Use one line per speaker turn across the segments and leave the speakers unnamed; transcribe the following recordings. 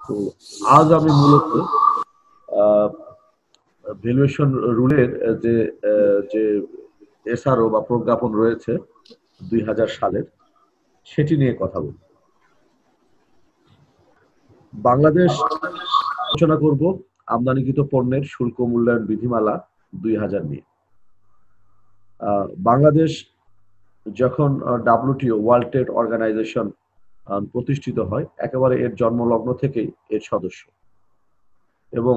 তো আজ আমি মূলত ভ্যালুয়েশন রুলের যে এসআরও বা প্রজ্ঞাপন রয়েছে 2000 সালের, সেটি নিয়ে কথা বলব। বাংলাদেশ আলোচনা করব আমদানিকৃত পণ্যের শুল্ক মূল্যায়ন বিধিমালা 2000 নিয়ে। বাংলাদেশ যখন WTO ওয়ার্ল্ড ট্রেড অর্গানাইজেশন প্রতিষ্ঠিত হয়, একেবারে এর জন্মলগ্ন থেকেই এর সদস্য, এবং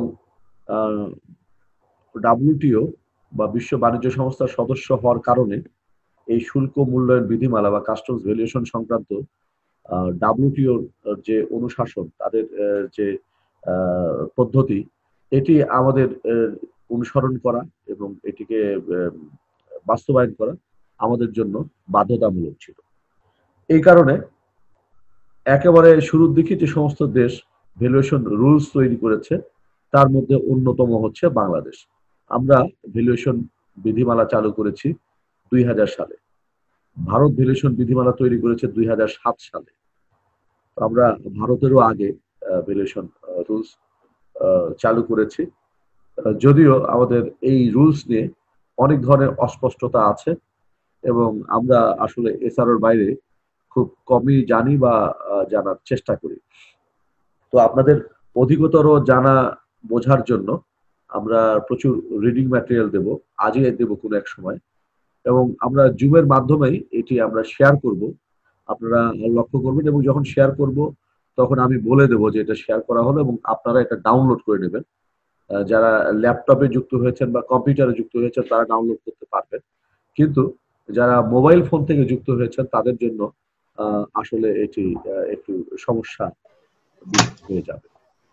WTO বা বিশ্ব বাণিজ্য সংস্থার সদস্য হওয়ার কারণে এই শুল্ক মূল্যায়ন বিধিমালা বা কাস্টমস ভ্যালুয়েশন সংক্রান্ত WTO যে অনুশাসন, তাদের যে পদ্ধতি, এটি আমাদের অনুসরণ করা এবং এটিকে বাস্তবায়ন করা আমাদের জন্য বাধ্যতামূলক ছিল। এই কারণে একেবারে শুরুর দিকে যে সমস্ত দেশ ভ্যালুয়েশন রুলস তৈরি করেছে, তার মধ্যে অন্যতম হচ্ছে বাংলাদেশ। আমরা ভ্যালুয়েশন বিধিমালা চালু করেছি 2000 সালে। ভারত ভ্যালুয়েশন বিধিমালা তৈরি করেছে 2007 সালে। আমরা ভারতেরও আগে ভ্যালুয়েশন রুলস চালু করেছি, যদিও আমাদের এই রুলস নিয়ে অনেক ধরনের অস্পষ্টতা আছে এবং আমরা আসলে এসআরওর বাইরে খুব কমই জানি বা জানার চেষ্টা করি। তো আপনাদের অধিকতর জানা বোঝার জন্য আমরা প্রচুর রিডিং ম্যাটেরিয়াল দেব, আজই দেব কোনো এক সময়, এবং আমরা জুমের মাধ্যমেই এটি আমরা শেয়ার করব। আপনারা লক্ষ্য করবেন এবং যখন শেয়ার করব তখন আমি বলে দেব যে এটা শেয়ার করা হলো এবং আপনারা এটা ডাউনলোড করে নেবেন। যারা ল্যাপটপে যুক্ত হয়েছেন বা কম্পিউটারে যুক্ত হয়েছেন তারা ডাউনলোড করতে পারবেন, কিন্তু যারা মোবাইল ফোন থেকে যুক্ত হয়েছেন তাদের জন্য আসলে এটি একটু সমস্যা হয়ে যাবে।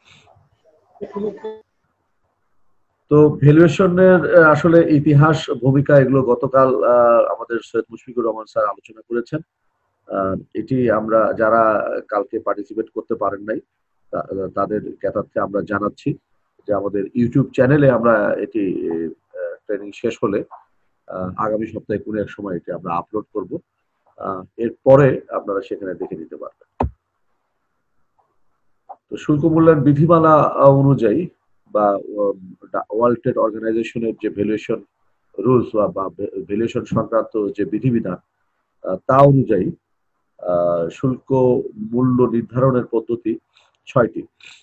তো ভ্যালুয়েশনের আসলে ইতিহাস, ভূমিকা, এগুলো গতকাল আমাদের সৈয়দ মুশফিকুর রহমান স্যার আলোচনা করেছেন। এটি আমরা যারা কালকে পার্টিসিপেট করতে পারেন নাই তাদের জ্ঞাতার্থে আমরা জানাচ্ছি যে আমাদের ইউটিউব চ্যানেলে আমরা এটি ট্রেনিং শেষ হলে আগামী সপ্তাহে কোনো এক সময় এটি আমরা আপলোড করব। এরপরে আপনারা সেখানে দেখে নিতে পারবেন। তো শুল্ক মূল্যায়ন বিধিমালা অনুযায়ী বা ওয়ার্ল্ড ট্রেড অর্গানাইজেশনের যে ভ্যালুয়েশন রুলস বা ভ্যালুয়েশন সংক্রান্ত যে বিধিবিধান, তা অনুযায়ী শুল্ক মূল্য নির্ধারণের পদ্ধতি 6টি।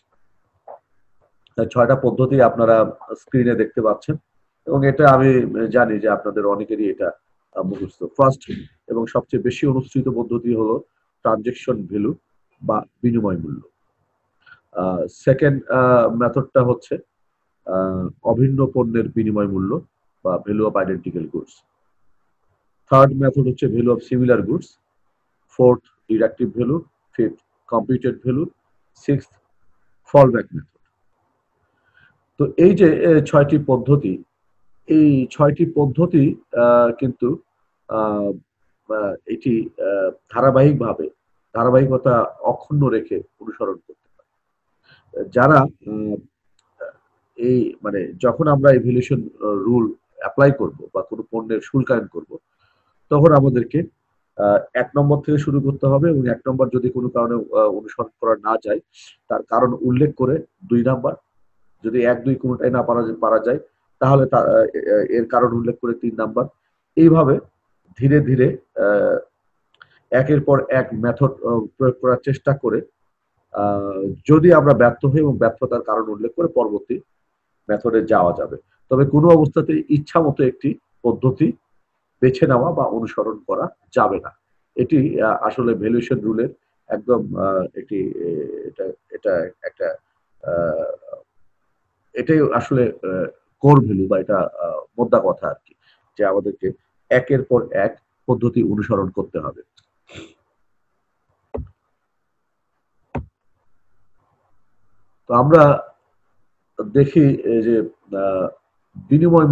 6টা পদ্ধতি আপনারা স্ক্রিনে দেখতে পাচ্ছেন এবং এটা আমি জানি যে আপনাদের অনেকেরই এটা মুখস্থ। ফার্স্ট এবং সবচেয়ে বেশি অনুসৃত পদ্ধতি হলো ট্রানজেকশন ভ্যালু বা বিনিময় মূল্য। সেকেন্ড মেথডটা হচ্ছে অভিন্ন পণ্যের বিনিময় মূল্য বা value of identical goods. Third method হচ্ছে value of similar goods. Fourth deductive value. Fifth computed value. Sixth fallback method. তো এই যে 6টি পদ্ধতি, এই 6টি পদ্ধতি কিন্তু এটি ধারাবাহিকতা অক্ষুণ্ণ রেখে অনুসরণ করতে পারে। যারা এই মানে যখন আমরা এই ভ্যালুয়েশন রুল অ্যাপ্লাই করব বা কোনো পণ্যের শুল্কায়ন করব, তখন আমাদেরকে 1 নম্বর থেকে শুরু করতে হবে এবং 1 নম্বর যদি কোনো কারণে অনুসরণ করা না যায়, তার কারণ উল্লেখ করে 2 নাম্বার, যদি 1-2 কোনোটাই না পারা যায় তাহলে এর কারণ উল্লেখ করে 3 নাম্বার। এইভাবে ধীরে ধীরে একের পর এক মেথড প্রয়োগ করার চেষ্টা করে যদি আমরা ব্যর্থ হই এবং ব্যর্থতার কারণ উল্লেখ করে পরবর্তী মেথডে যাওয়া যাবে। তবে কোনো অবস্থাতেই ইচ্ছা মতো একটি পদ্ধতি বেছে নেওয়া বা অনুসরণ করা যাবে না। এটি আসলে ভ্যালুয়েশন রুলের একদম একটি এটা একটা এটাই আসলে কোর ভ্যালু বা এটা মোদ্দা কথা আর কি, যে আমাদেরকে একের পর এক পদ্ধতি অনুসরণ করতে হবে। তো আমরা দেখি যে বিনিময়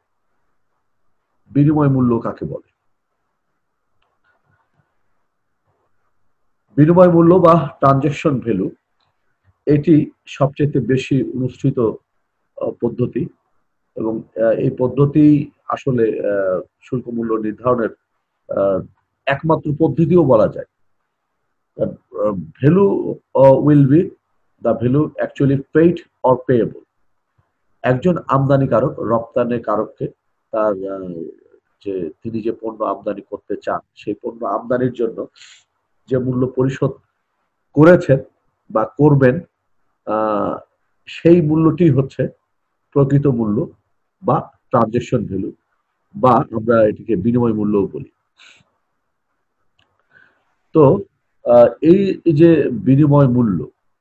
মূল্য কাকে বলে। বিনিময় মূল্য বা ট্রানজেকশন ভ্যালু, এটি সবচেয়ে বেশি অনুসৃত পদ্ধতি এবং এই পদ্ধতি আসলে শুল্ক মূল্য নির্ধারণের একমাত্র পদ্ধতিও বলা যায়। Value will be the value actually paid or payable. একজন আমদানিকারক রপ্তানিকারককে তার যে তিনি যে পণ্য আমদানি করতে চান সেই পণ্য আমদানির জন্য যে মূল্য পরিশোধ করেছেন বা করবেন, আহ, সেই মূল্যটি হচ্ছে প্রকৃত মূল্য বা ট্রানজেকশন ভ্যালু, বা আমরা এটিকে বিনিময় মূল্যও বলি। তো এই যে বিনিময় মূল্য,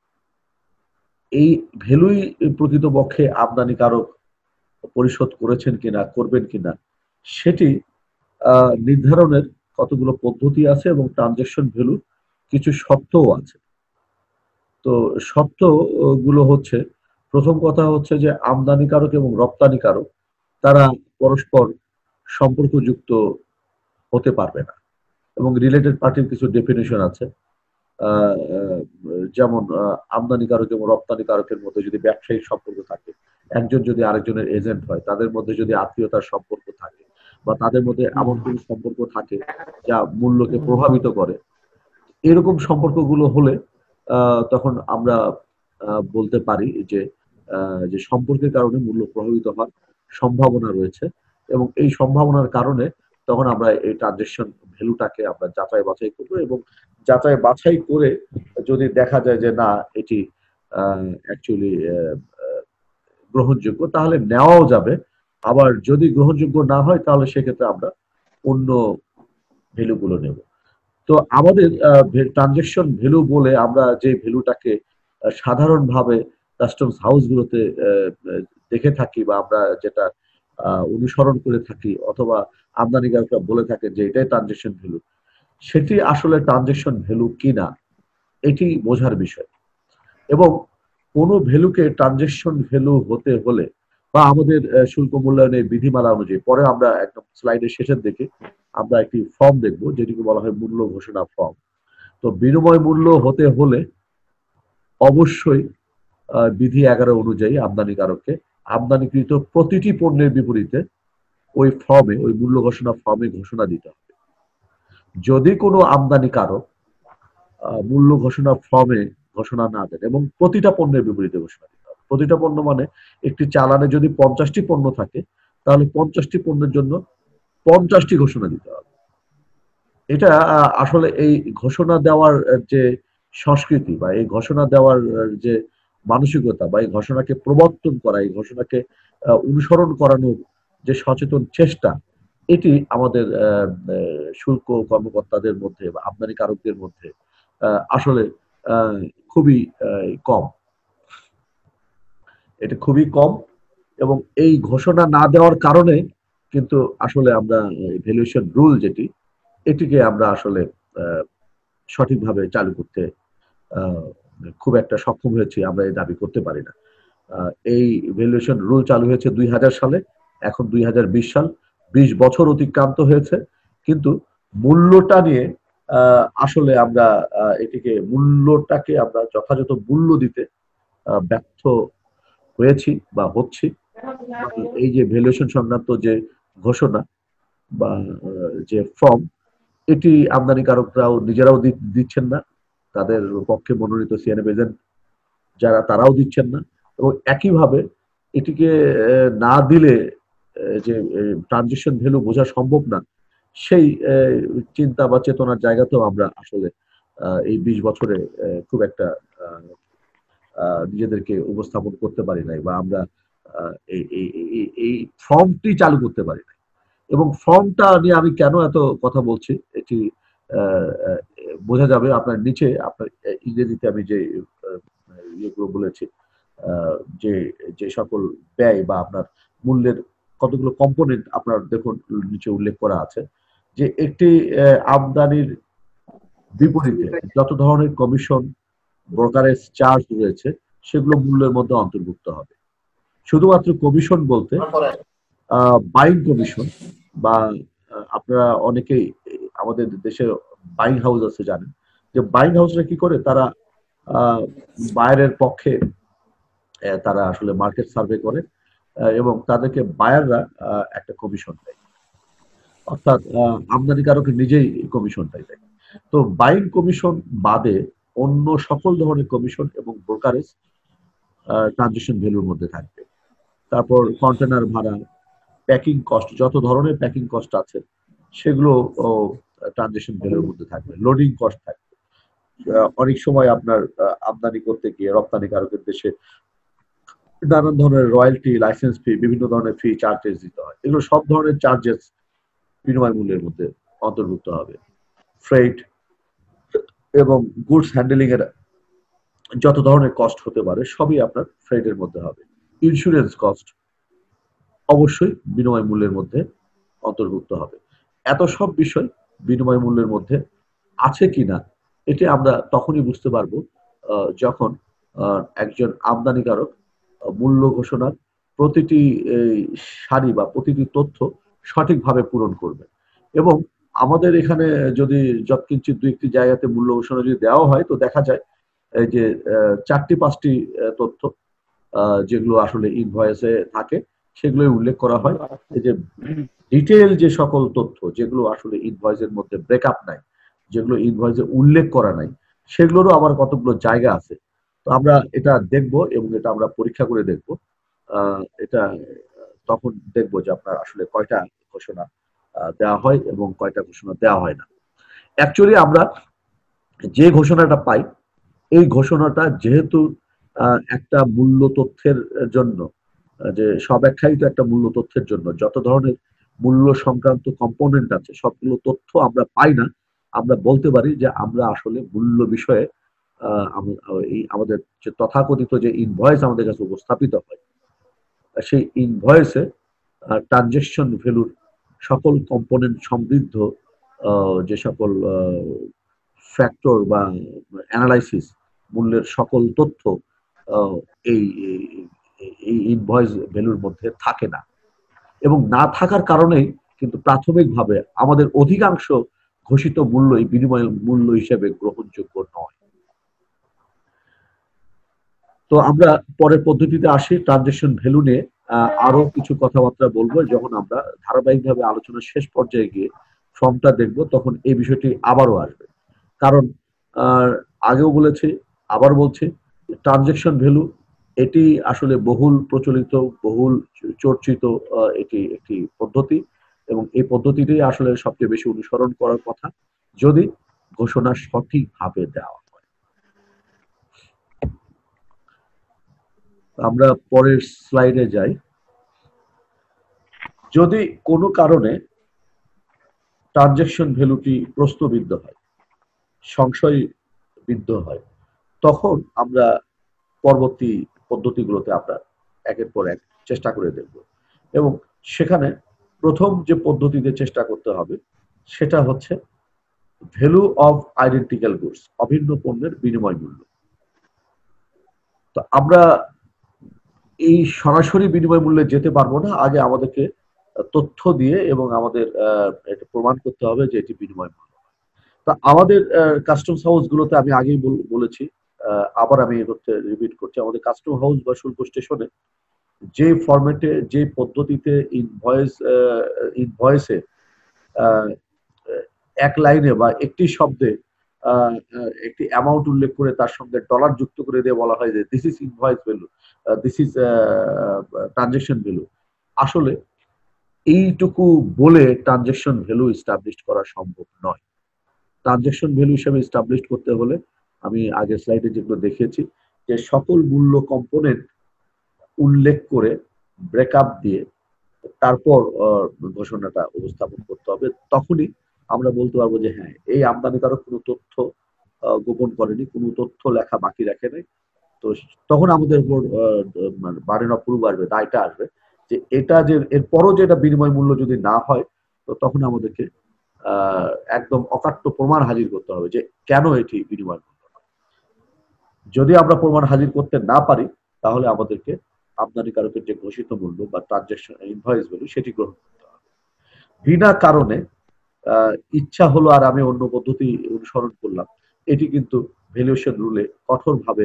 এই ভ্যালুই প্রকৃতপক্ষে আমদানিকারক পরিশোধ করেছেন কিনা, করবেন কিনা, সেটি নির্ধারণের কতগুলো পদ্ধতি আছে এবং ট্রানজেকশন ভ্যালু কিছু শর্তও আছে। তো শর্ত গুলো হচ্ছে, প্রথম কথা হচ্ছে যে আমদানিকারক এবং রপ্তানিকারক তারা পরস্পর সম্পর্কযুক্ত হতে পারবে না, এবং রিলেটেড পার্টির কিছু ডেফিনেশন আছে। আহ, আহ, যেমন আমদানিকারক এবং রপ্তানিকারকের মধ্যে যদি ব্যবসায়িক সম্পর্ক থাকে, একজন যদি আরেকজনের এজেন্ট হয়, তাদের মধ্যে যদি আত্মীয়তার সম্পর্ক থাকে, বা তাদের মধ্যে এমন কোনো সম্পর্ক থাকে যা মূল্যকে প্রভাবিত করে, এরকম সম্পর্কগুলো হলে তখন আমরা বলতে পারি যে যে সম্পর্কের কারণে মূল্য প্রভাবিত হওয়ার সম্ভাবনা রয়েছে, এবং এই সম্ভাবনার কারণে তখন আমরা এই ট্রানজেকশন ভ্যালুটাকে আমরা যাচাই বাছাই করবো, এবং যাচাই বাছাই করে যদি দেখা যায় যে না, এটি অ্যাকচুয়ালি গ্রহণযোগ্য, তাহলে নেওয়াও যাবে। আবার যদি গ্রহণযোগ্য না হয় তাহলে সেক্ষেত্রে আমরা অন্য ভ্যালুগুলো নেব। তো আমাদের ট্রানজেকশন ভ্যালু বলে আমরা যে ভ্যালুটাকে সাধারণভাবে কাস্টমস হাউসগুলোতে দেখে থাকি, বা আমরা যেটা অনুসরণ করে থাকি, অথবা আমদানিকারকরা বলে থাকেন যে এটাই ট্রানজেকশন ভ্যালু, সেটি আসলে ট্রানজেকশন ভ্যালু কিনা এটি বোঝার বিষয়। এবং কোনো ভ্যালুকে ট্রানজেকশন ভ্যালু হতে হলে, বা আমাদের শুল্ক মূল্যায়নের বিধিমালা অনুযায়ী, পরে আমরা একদম স্লাইডের শেষের দিকে আমরা একটি ফর্ম দেখব যেটিকে বলা হয় মূল্য ঘোষণা ফর্ম। তো বিনিময় মূল্য হতে হলে অবশ্যই বিধি 11 অনুযায়ী আমদানিকারককে আমদানিকৃত প্রতিটি পণ্যের বিপরীতে ওই ফর্মে, ওই মূল্য ঘোষণা ফর্মে ঘোষণা দিতে হবে। যদি কোনো আমদানিকারক মূল্য ঘোষণা ফর্মে ঘোষণা না দেন, এবং প্রতিটা পণ্যের বিপরীতে ঘোষণা দিতে হবে। প্রতিটা পণ্য মানে একটি চালানে যদি 50টি পণ্য থাকে, তাহলে 50টি পণ্যের জন্য 50টি ঘোষণা দিতে হবে। এটা আসলে এই ঘোষণা দেওয়ার যে সংস্কৃতি, বা এই ঘোষণা দেওয়ার যে মানসিকতা, বা এই ঘোষণাকে প্রবর্তন করা, এই ঘোষণাকে অনুসরণ করানোর যে সচেতন চেষ্টা, এটি আমাদের শুল্ক কর্মকর্তাদের মধ্যে বা আমদানিকারকদের মধ্যে আসলে খুবই কম। এটা খুবই কম, এবং এই ঘোষণা না দেওয়ার কারণে কিন্তু আসলে আমরা ভ্যালুয়েশন রুল যেটি, এটিকে আমরা আসলে সঠিকভাবে চালু করতে খুব একটা সক্ষম হয়েছি আমরা এই দাবি করতে পারি না। এই ভ্যালুয়েশন রুল চালু হয়েছে 2000 সালে, এখন 2020 সাল, 20 বছর অতিক্রান্ত হয়েছে, কিন্তু মূল্যটা নিয়ে আসলে আমরা মূল্যটাকে আমরা যথাযথ মূল্য দিতে ব্যর্থ হয়েছি বা হচ্ছি। এই যে ভ্যালুয়েশন সংক্রান্ত যে ঘোষণা বা যে ফর্ম, এটি আমদানিকারকরাও নিজেরাও দিচ্ছেন না, তাদের পক্ষে মনোনীত সিএনএফ এজেন্ট যারা, তারাও দিচ্ছেন না, এবং একইভাবে এটিকে না দিলে যে ট্রানজিশন ভ্যালু বোঝা সম্ভব না, সেই চিন্তা বা চেতনার জায়গাতেও আমরা আসলে এই 20 বছরে খুব একটা নিজেদেরকে উপস্থাপন করতে পারি নাই, বা আমরা এই ফর্মটি চালু করতে পারি নাই। এবং ফর্মটা নিয়ে আমি কেন এত কথা বলছি, এটি বোঝা যাবে আপনার নিচে, আপনার ইংরেজিতে আমি যে ইয়েগুলো বলেছি, যে যে সকল ব্যয় বা আপনার মূল্যের কতগুলো কম্পোনেন্ট আপনার দেখুন নিচে উল্লেখ করা আছে, যে একটি আমদানির বিপরীতে যত ধরনের কমিশন, ব্রোকারেজ চার্জ রয়েছে, সেগুলো মূল্যের মধ্যে অন্তর্ভুক্ত হবে। শুধুমাত্র কমিশন বলতে বাইং কমিশন, বা আপনারা অনেকেই আমাদের দেশে বাইং হাউস আছে জানেন, যে বাইং হাউসরা কি করে, তারা বায়ারের পক্ষে তারা আসলে মার্কেট সার্ভে করে, এবং তাদেরকে বায়াররা একটা কমিশন দেয়, অর্থাৎ আমদানিকারক নিজেই কমিশনটাই দেয়। তো বাইং কমিশন বাদে অন্য সকল ধরনের কমিশন এবং ব্রোকারেজ ট্রানজিশন ভ্যালুর মধ্যে থাকবে। তারপর কন্টেনার ভাড়া, প্যাকিং কস্ট, যত ধরনের প্যাকিং কস্ট আছে সেগুলো ট্রানজিশন ভ্যালুর মধ্যে থাকবে। লোডিং কস্ট থাকবে। অনেক সময় আপনার আমদানি করতে গিয়ে রপ্তানিকারকের দেশে নানান ধরনের রয়্যালটি, লাইসেন্স ফি, বিভিন্ন ধরনের ফি, চার্জেস দিতে হয়। এগুলো সব ধরনের চার্জেস বিনিময় মূল্যের মধ্যে অন্তর্ভুক্ত হবে। ফ্রেট এবং গুডস হ্যান্ডেলিং এর যত ধরনের কস্ট হতে পারে সবই আপনার ফ্রেটের মধ্যে হবে। ইন্স্যুরেন্স কস্ট অবশ্যই বিনিময় মূল্যের মধ্যে অন্তর্ভুক্ত হবে। এত সব বিষয় বিনিময় মূল্যের মধ্যে আছে কিনা এটি আমরা তখনই বুঝতে পারবো যখন একজন আমদানিকারক মূল্য ঘোষণার প্রতিটি সারি বা প্রতিটি তথ্য সঠিকভাবে পূরণ করবে। এবং আমাদের এখানে যদি যৎকিঞ্চিৎ দুই একটি জায়গাতে মূল্য ঘোষণা যদি দেওয়া হয় তো দেখা যায় এই যে 4-5টি তথ্য যেগুলো আসলে ইনভয়েসে থাকে সেগুলোই উল্লেখ করা হয়। এই যে ডিটেইল যে সকল তথ্য যেগুলো আসলে ইনভয়েসের মধ্যে ব্রেকআপ নাই, যেগুলো ইনভয়েসে উল্লেখ করা নাই, সেগুলোরও আবার কতগুলো জায়গা আছে। তো আমরা এটা দেখব এবং এটা আমরা পরীক্ষা করে দেখব। এটা তখন দেখব যে আপনার আসলে কয়টা ঘোষণা দেওয়া হয় এবং কয়টা ঘোষণা দেওয়া হয় না। অ্যাকচুয়ালি আমরা যে ঘোষণাটা পাই এই ঘোষণাটা যেহেতু একটা মূল্য তথ্যের জন্য, যে স্বব্যাখ্যায়িত একটা মূল্য তথ্যের জন্য যত ধরনের মূল্য সংক্রান্ত কম্পোনেন্ট আছে সবগুলো তথ্য আমরা পাই না। আমরা বলতে পারি যে আমরা আসলে মূল্য বিষয়ে এই আমাদের যে তথাকথিত যে ইনভয়েস আমাদের কাছে উপস্থাপিত হয় সেই ইনভয়েসে ট্রানজেকশন ভ্যালুর সকল কম্পোনেন্ট সমৃদ্ধ যে সকল ফ্যাক্টর বা অ্যানালাইসিস মূল্যের সকল তথ্য এই এই ইনভয়েস ভ্যালুর মধ্যে থাকে না। এবং না থাকার কারণেই কিন্তু প্রাথমিকভাবে আমাদের অধিকাংশ ঘোষিত মূল্যই বিনিময় মূল্য হিসেবে গ্রহণযোগ্য নয়। তো আমরা পরের পদ্ধতিতে আসি ট্রানজেকশন ভ্যালু নিয়ে আরো কিছু কথাবার্তা বলবো। যখন আমরা ধারাবাহিকভাবে আলোচনার শেষ পর্যায়ে গিয়ে ফর্মটা দেখব তখন এই বিষয়টি আবারও আসবে। কারণ আগেও বলেছি, আবার বলছি, ট্রানজেকশন ভ্যালু এটি আসলে বহুল প্রচলিত, বহুল চর্চিত এটি একটি পদ্ধতি এবং এই পদ্ধতিটাই আসলে সবচেয়ে বেশি অনুসরণ করার কথা যদি ঘোষণা সঠিকভাবে দেওয়া হয়। আমরা পরের স্লাইডে যাই। যদি কোনো কারণে ট্রানজেকশন ভ্যালুটি প্রশ্নবিদ্ধ হয়, সংশয়বিদ্ধ হয়, তখন আমরা পরবর্তী পদ্ধতিগুলোতে আমরা একের পর এক চেষ্টা করে দেখব। এবং সেখানে প্রথম যে পদ্ধতিতে চেষ্টা করতে হবে সেটা হচ্ছে ভ্যালু অফ আইডেন্টিক্যাল গুডস, অভিন্ন পণ্যের বিনিময় মূল্য। তো আমরা এই সরাসরি বিনিময় মূল্যে যেতে পারবো না, আগে আমাদেরকে তথ্য দিয়ে এবং আমাদের এটা প্রমাণ করতে হবে যে এটি বিনিময় মূল্য। তো আমাদের কাস্টমস হাউস গুলোতে আমি আগেই বলেছি, আবার আমি হচ্ছে রিপিট করছি, আমাদের কাস্টম হাউস বা শুল্ক স্টেশনে যে ফরম্যাটে যে পদ্ধতিতে ইনভয়েসে এক লাইনে বা একটি শব্দে একটি অ্যামাউন্ট উল্লেখ করে তার সঙ্গে ডলার যুক্ত করে দিয়ে বলা হয় যে this is invoice value, this is transaction value, আসলে এইটুকু বলে ট্রানজেকশন ভ্যালু এস্টাবলিশ করা সম্ভব নয়। ট্রানজেকশন ভ্যালু হিসেবে এস্টাবলিশ করতে হলে আমি আগের স্লাইডে যেগুলো দেখিয়েছি যে সকল মূল্য কম্পোনেন্ট উল্লেখ করে ব্রেকআপ দিয়ে তারপর ঘোষণাটা উপস্থাপন করতে হবে। তখনই আমরা বলতে পারবো যে হ্যাঁ, এই আমদানিকারক কোনো তথ্য গোপন করেনি, কোনো তথ্য লেখা বাকি রাখে নাই। তো তখন আমাদের উপর মানে বার্ডেন অফ প্রুফ আসবে, দায়টা আসবে যে এটা যে এরপরও যে এটা বিনিময় মূল্য যদি না হয় তো তখন আমাদেরকে একদম অকাট্য প্রমাণ হাজির করতে হবে যে কেন এটি বিনিময় মূল্য। যদি আমরা প্রমাণ হাজির করতে না পারি তাহলে আমাদেরকে আমদানিকারকের যে ঘোষিত মূল্য বা ট্রানজেকশন ইনভয়েস ভ্যালু সেটি গ্রহণ করতে হবে। বিনা কারণে ইচ্ছা হলো আর আমি অন্য পদ্ধতি অনুসরণ করলাম, এটি কিন্তু ভ্যালুয়েশন রুলে কঠোরভাবে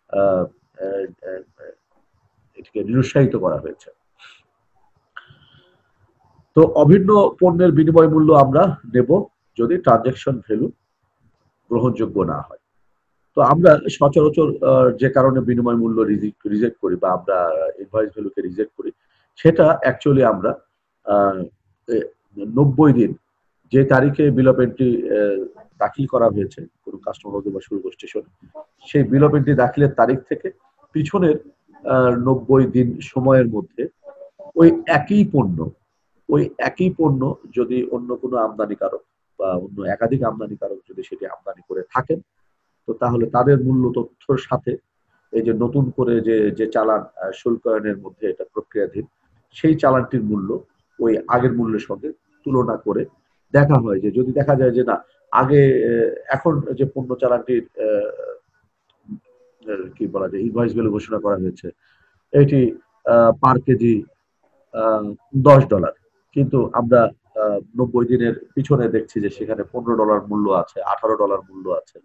এটিকে নিরুৎসাহিত করা হয়েছে। তো অভিন্ন পণ্যের বিনিময় মূল্য আমরা নেব যদি ট্রানজেকশন ভ্যালু গ্রহণযোগ্য না হয়। তো আমরা সচরাচর যে কারণে বিনিময় মূল্য রিজেক্ট করি বা আমরা ইনভয়েস ভ্যালুকে রিজেক্ট করি, সেটা অ্যাকচুয়ালি আমরা আহ, এ, 90 দিন যে তারিখে বিল অফ এন্ট্রি দাখিল করা হয়েছে কোনো কাস্টমার বা শুল্ক স্টেশন, সেই বিল অফ এন্ট্রি দাখিলের তারিখ থেকে পিছনের 90 দিন সময়ের মধ্যে ওই একই পণ্য ওই একই পণ্য যদি অন্য কোনো আমদানিকারক বা অন্য একাধিক আমদানিকারক যদি সেটি আমদানি করে থাকেন, তো তাহলে তাদের মূল্য তথ্যর সাথে এই যে নতুন করে যে যে চালান শুল্কায়নের মধ্যে এটা প্রক্রিয়াধীন, সেই চালানটির মূল্য ওই আগের মূল্যের সঙ্গে তুলনা করে দেখা হয় যে যদি দেখা যায় যে না আগে এখন যে পণ্য চালানটির কি বলা যায় ইনভয়েস ভ্যালু ঘোষণা করা হয়েছে এটি পার কেজি $10, কিন্তু আমরা 90 দিনের পিছনে দেখছি যে সেখানে $15 মূল্য আছে, $18 মূল্য আছে,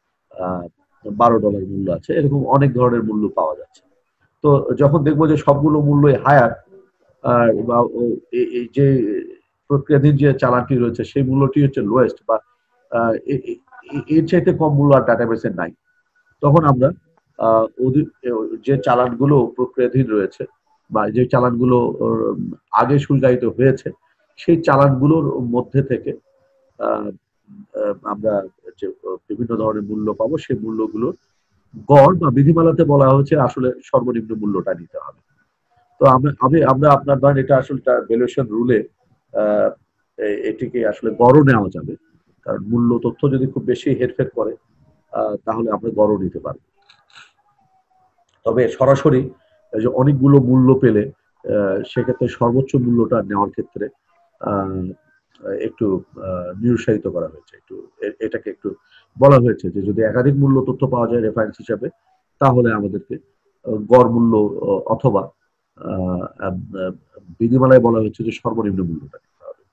$12 মূল্য আছে, এরকম অনেক ধরনের মূল্য পাওয়া যাচ্ছে। তো যখন দেখবো যে সবগুলো মূল্যই হায়ার বা এই যে প্রক্রিয়াধীন যে চালানটি রয়েছে সেই মূল্যটি হচ্ছে লোয়েস্ট বা এর চাইতে কম মূল্য আর ডাটাবেসে নাই, তখন আমরা যে চালানগুলো প্রক্রিয়াধীন রয়েছে বা যে চালানগুলো আগে শুল্কায়িত হয়েছে সেই চালানগুলোর মধ্যে থেকে আমরা যে বিভিন্ন ধরনের মূল্য পাবো সেই মূল্যগুলোর গড় বা বিধিমালাতে বলা হয়েছে আসলে সর্বনিম্ন মূল্যটা নিতে হবে। তো আমরা আপনার ধরেন এটা আসলে ভ্যালুয়েশন রুলে এটিকে আসলে গড়ও নেওয়া যাবে, কারণ মূল্য তথ্য যদি খুব বেশি হেরফের করে তাহলে আমরা গড়ও নিতে পারবো। তবে সরাসরি যে অনেকগুলো মূল্য পেলে সেক্ষেত্রে সর্বোচ্চ মূল্যটা নেওয়ার ক্ষেত্রে একটু নিরুৎসাহিত করা হয়েছে, একটু এটাকে একটু বলা হয়েছে যে যদি একাধিক মূল্য তথ্য পাওয়া যায় রেফারেন্স হিসাবে তাহলে আমাদেরকে গড় মূল্য অথবা বিধিমালায় বলা হয়েছে যে সর্বনিম্ন মূল্যটা নিতে হবে।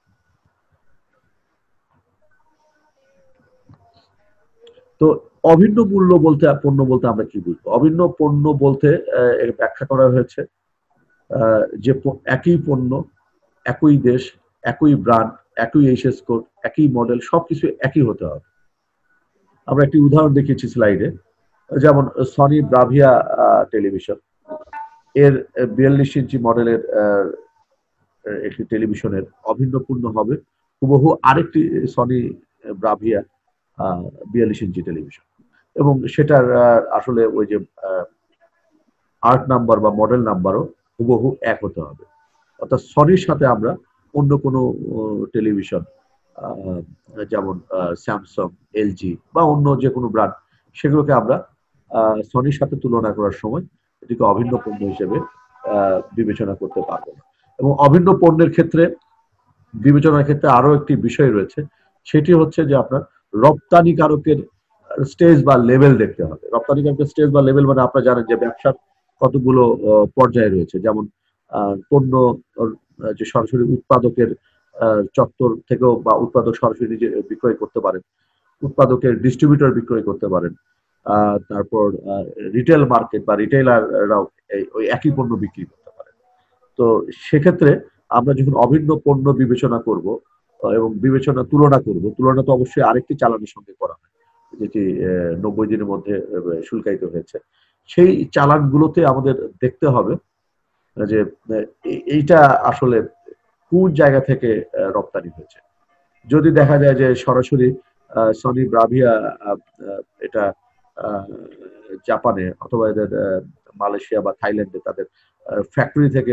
তো অভিন্ন মূল্য বলতে পণ্য বলতে আমরা কি বুঝবো? অভিন্ন পণ্য বলতে ব্যাখ্যা করা হয়েছে যে একই পণ্য, একই দেশ, একই ব্র্যান্ড, একই এইচএস কোড, একই মডেল, সবকিছু একই হতে হবে। আমরা একটি উদাহরণ দেখিয়েছি স্লাইডে, যেমন সনি ব্রাভিয়া টেলিভিশন এর 42 ইঞ্চি মডেলের একটি টেলিভিশনের অভিন্ন পণ্য হবে হুবহু আরেকটি সনি ব্রাভিয়া 42 ইঞ্চি টেলিভিশন, এবং সেটার আসলে ওই যে আর্ট নাম্বার বা মডেল নাম্বারও হুবহু এক হতে হবে। অর্থাৎ সনির সাথে আমরা অন্য কোনো টেলিভিশন যেমন স্যামসাং, এলজি বা অন্য যে কোনো ব্র্যান্ড সেগুলোকে আমরা সনির সাথে তুলনা করার সময় এটিকে অভিন্ন পণ্য হিসেবে বিবেচনা করতে পারবো না। এবং অভিন্ন পণ্যের ক্ষেত্রে বিবেচনার ক্ষেত্রে আরো একটি বিষয় রয়েছে, সেটি হচ্ছে যে আপনার রপ্তানিকারকের স্টেজ বা লেভেল দেখতে হবে। রপ্তানিকারকের স্টেজ বা লেভেল মানে আপনারা জানেন যে ব্যবসার কতগুলো পর্যায়ে রয়েছে, যেমন পণ্য যে সরাসরি উৎপাদকের চত্বর থেকেও বা উৎপাদক সরাসরি নিজে বিক্রয় করতে পারেন, উৎপাদকের ডিস্ট্রিবিউটর বিক্রয় করতে পারেন, তারপর রিটেল মার্কেট বা রিটেইলাররাও ওই একই পণ্য বিক্রি করতে পারেন। তো সেক্ষেত্রে আমরা যখন অভিন্ন পণ্য বিবেচনা করব এবং বিবেচনা তুলনা করব, তুলনা তো অবশ্যই আরেকটি চালানের সঙ্গে করা হয় যেটি 90 দিনের মধ্যে শুল্কায়িত হয়েছে, সেই চালানগুলোতে আমাদের দেখতে হবে যে এইটা আসলে কোন জায়গা থেকে রপ্তানি হয়েছে। যদি দেখা যায় যে সরাসরি সনি ব্রাভিয়া এটা জাপানে অথবা এদের মালয়েশিয়া বা থাইল্যান্ডে তাদের ফ্যাক্টরি থেকে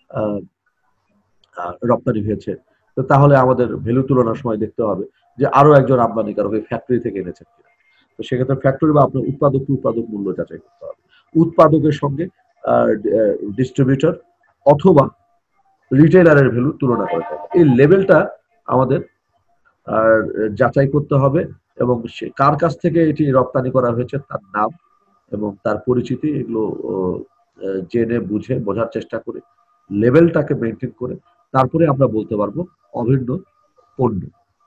রপ্তানি হয়েছে, তো তাহলে আমাদের ভ্যালু তুলনার সময় দেখতে হবে যে আরো একজন আমদানিকারক ওই ফ্যাক্টরি থেকে এনেছেন কিনা। তো সেক্ষেত্রে ফ্যাক্টরি বা আপনার উৎপাদক উৎপাদক মূল্য যাচাই করতে হবে, উৎপাদকের সঙ্গে ডিস্ট্রিবিউটর অথবা রিটেইলারের ভ্যালু তুলনা করতে হবে। এই লেভেলটা আমাদের যাচাই করতে হবে এবং সে কার কাছ থেকে এটি রপ্তানি করা হয়েছে তার নাম এবং তার পরিচিতি এগুলো জেনে বুঝে বোঝার চেষ্টা করে লেভেলটাকে মেনটেন করে তারপরে আমরা বলতে পারবো অভিন্ন পণ্য।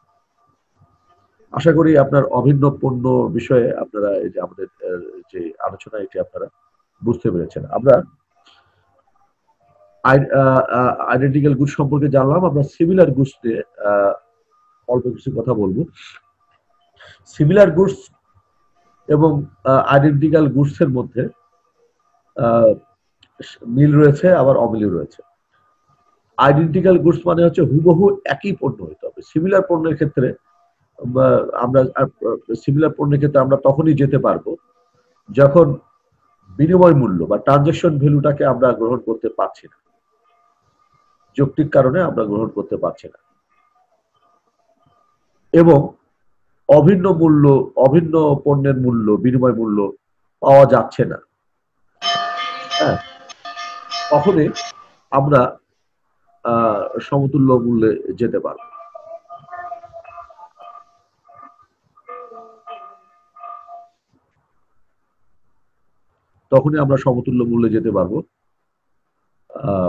আশা করি আপনার অভিন্ন পণ্য বিষয়ে আপনারা এই যে আমাদের যে আলোচনা এটি আপনারা বুঝতে পেরেছেন। আমরা আইডেন্টিক্যাল গুডস সম্পর্কে জানলাম, আমরা সিমিলার গুডস নিয়ে অল্প কিছু কথা বলবো। সিমিলার গুডস এবং আইডেন্টিক্যাল গুডসের মধ্যে মিল রয়েছে, আবার অমিল রয়েছে। আইডেন্টিক্যাল গুডস মানে হচ্ছে হুবহু একই পণ্য হইতে হবে। সিমিলার পণ্যের ক্ষেত্রে আমরা সিমিলার পণ্যের ক্ষেত্রে আমরা তখনই যেতে পারবো যখন বিনিময় মূল্য বা ট্রানজাকশন ভ্যালুটাকে আমরা গ্রহণ করতে পারছি না, যৌক্তিক কারণে আমরা গ্রহণ করতে পারছি না, এবং অভিন্ন মূল্য, অভিন্ন পণ্যের মূল্য, বিনিময় মূল্য পাওয়া যাচ্ছে না, হ্যাঁ, তখনই আমরা সমতুল্য মূল্যে যেতে পারবো। তখনই আমরা সমতুল্য মূল্যে যেতে পারবো। আহ,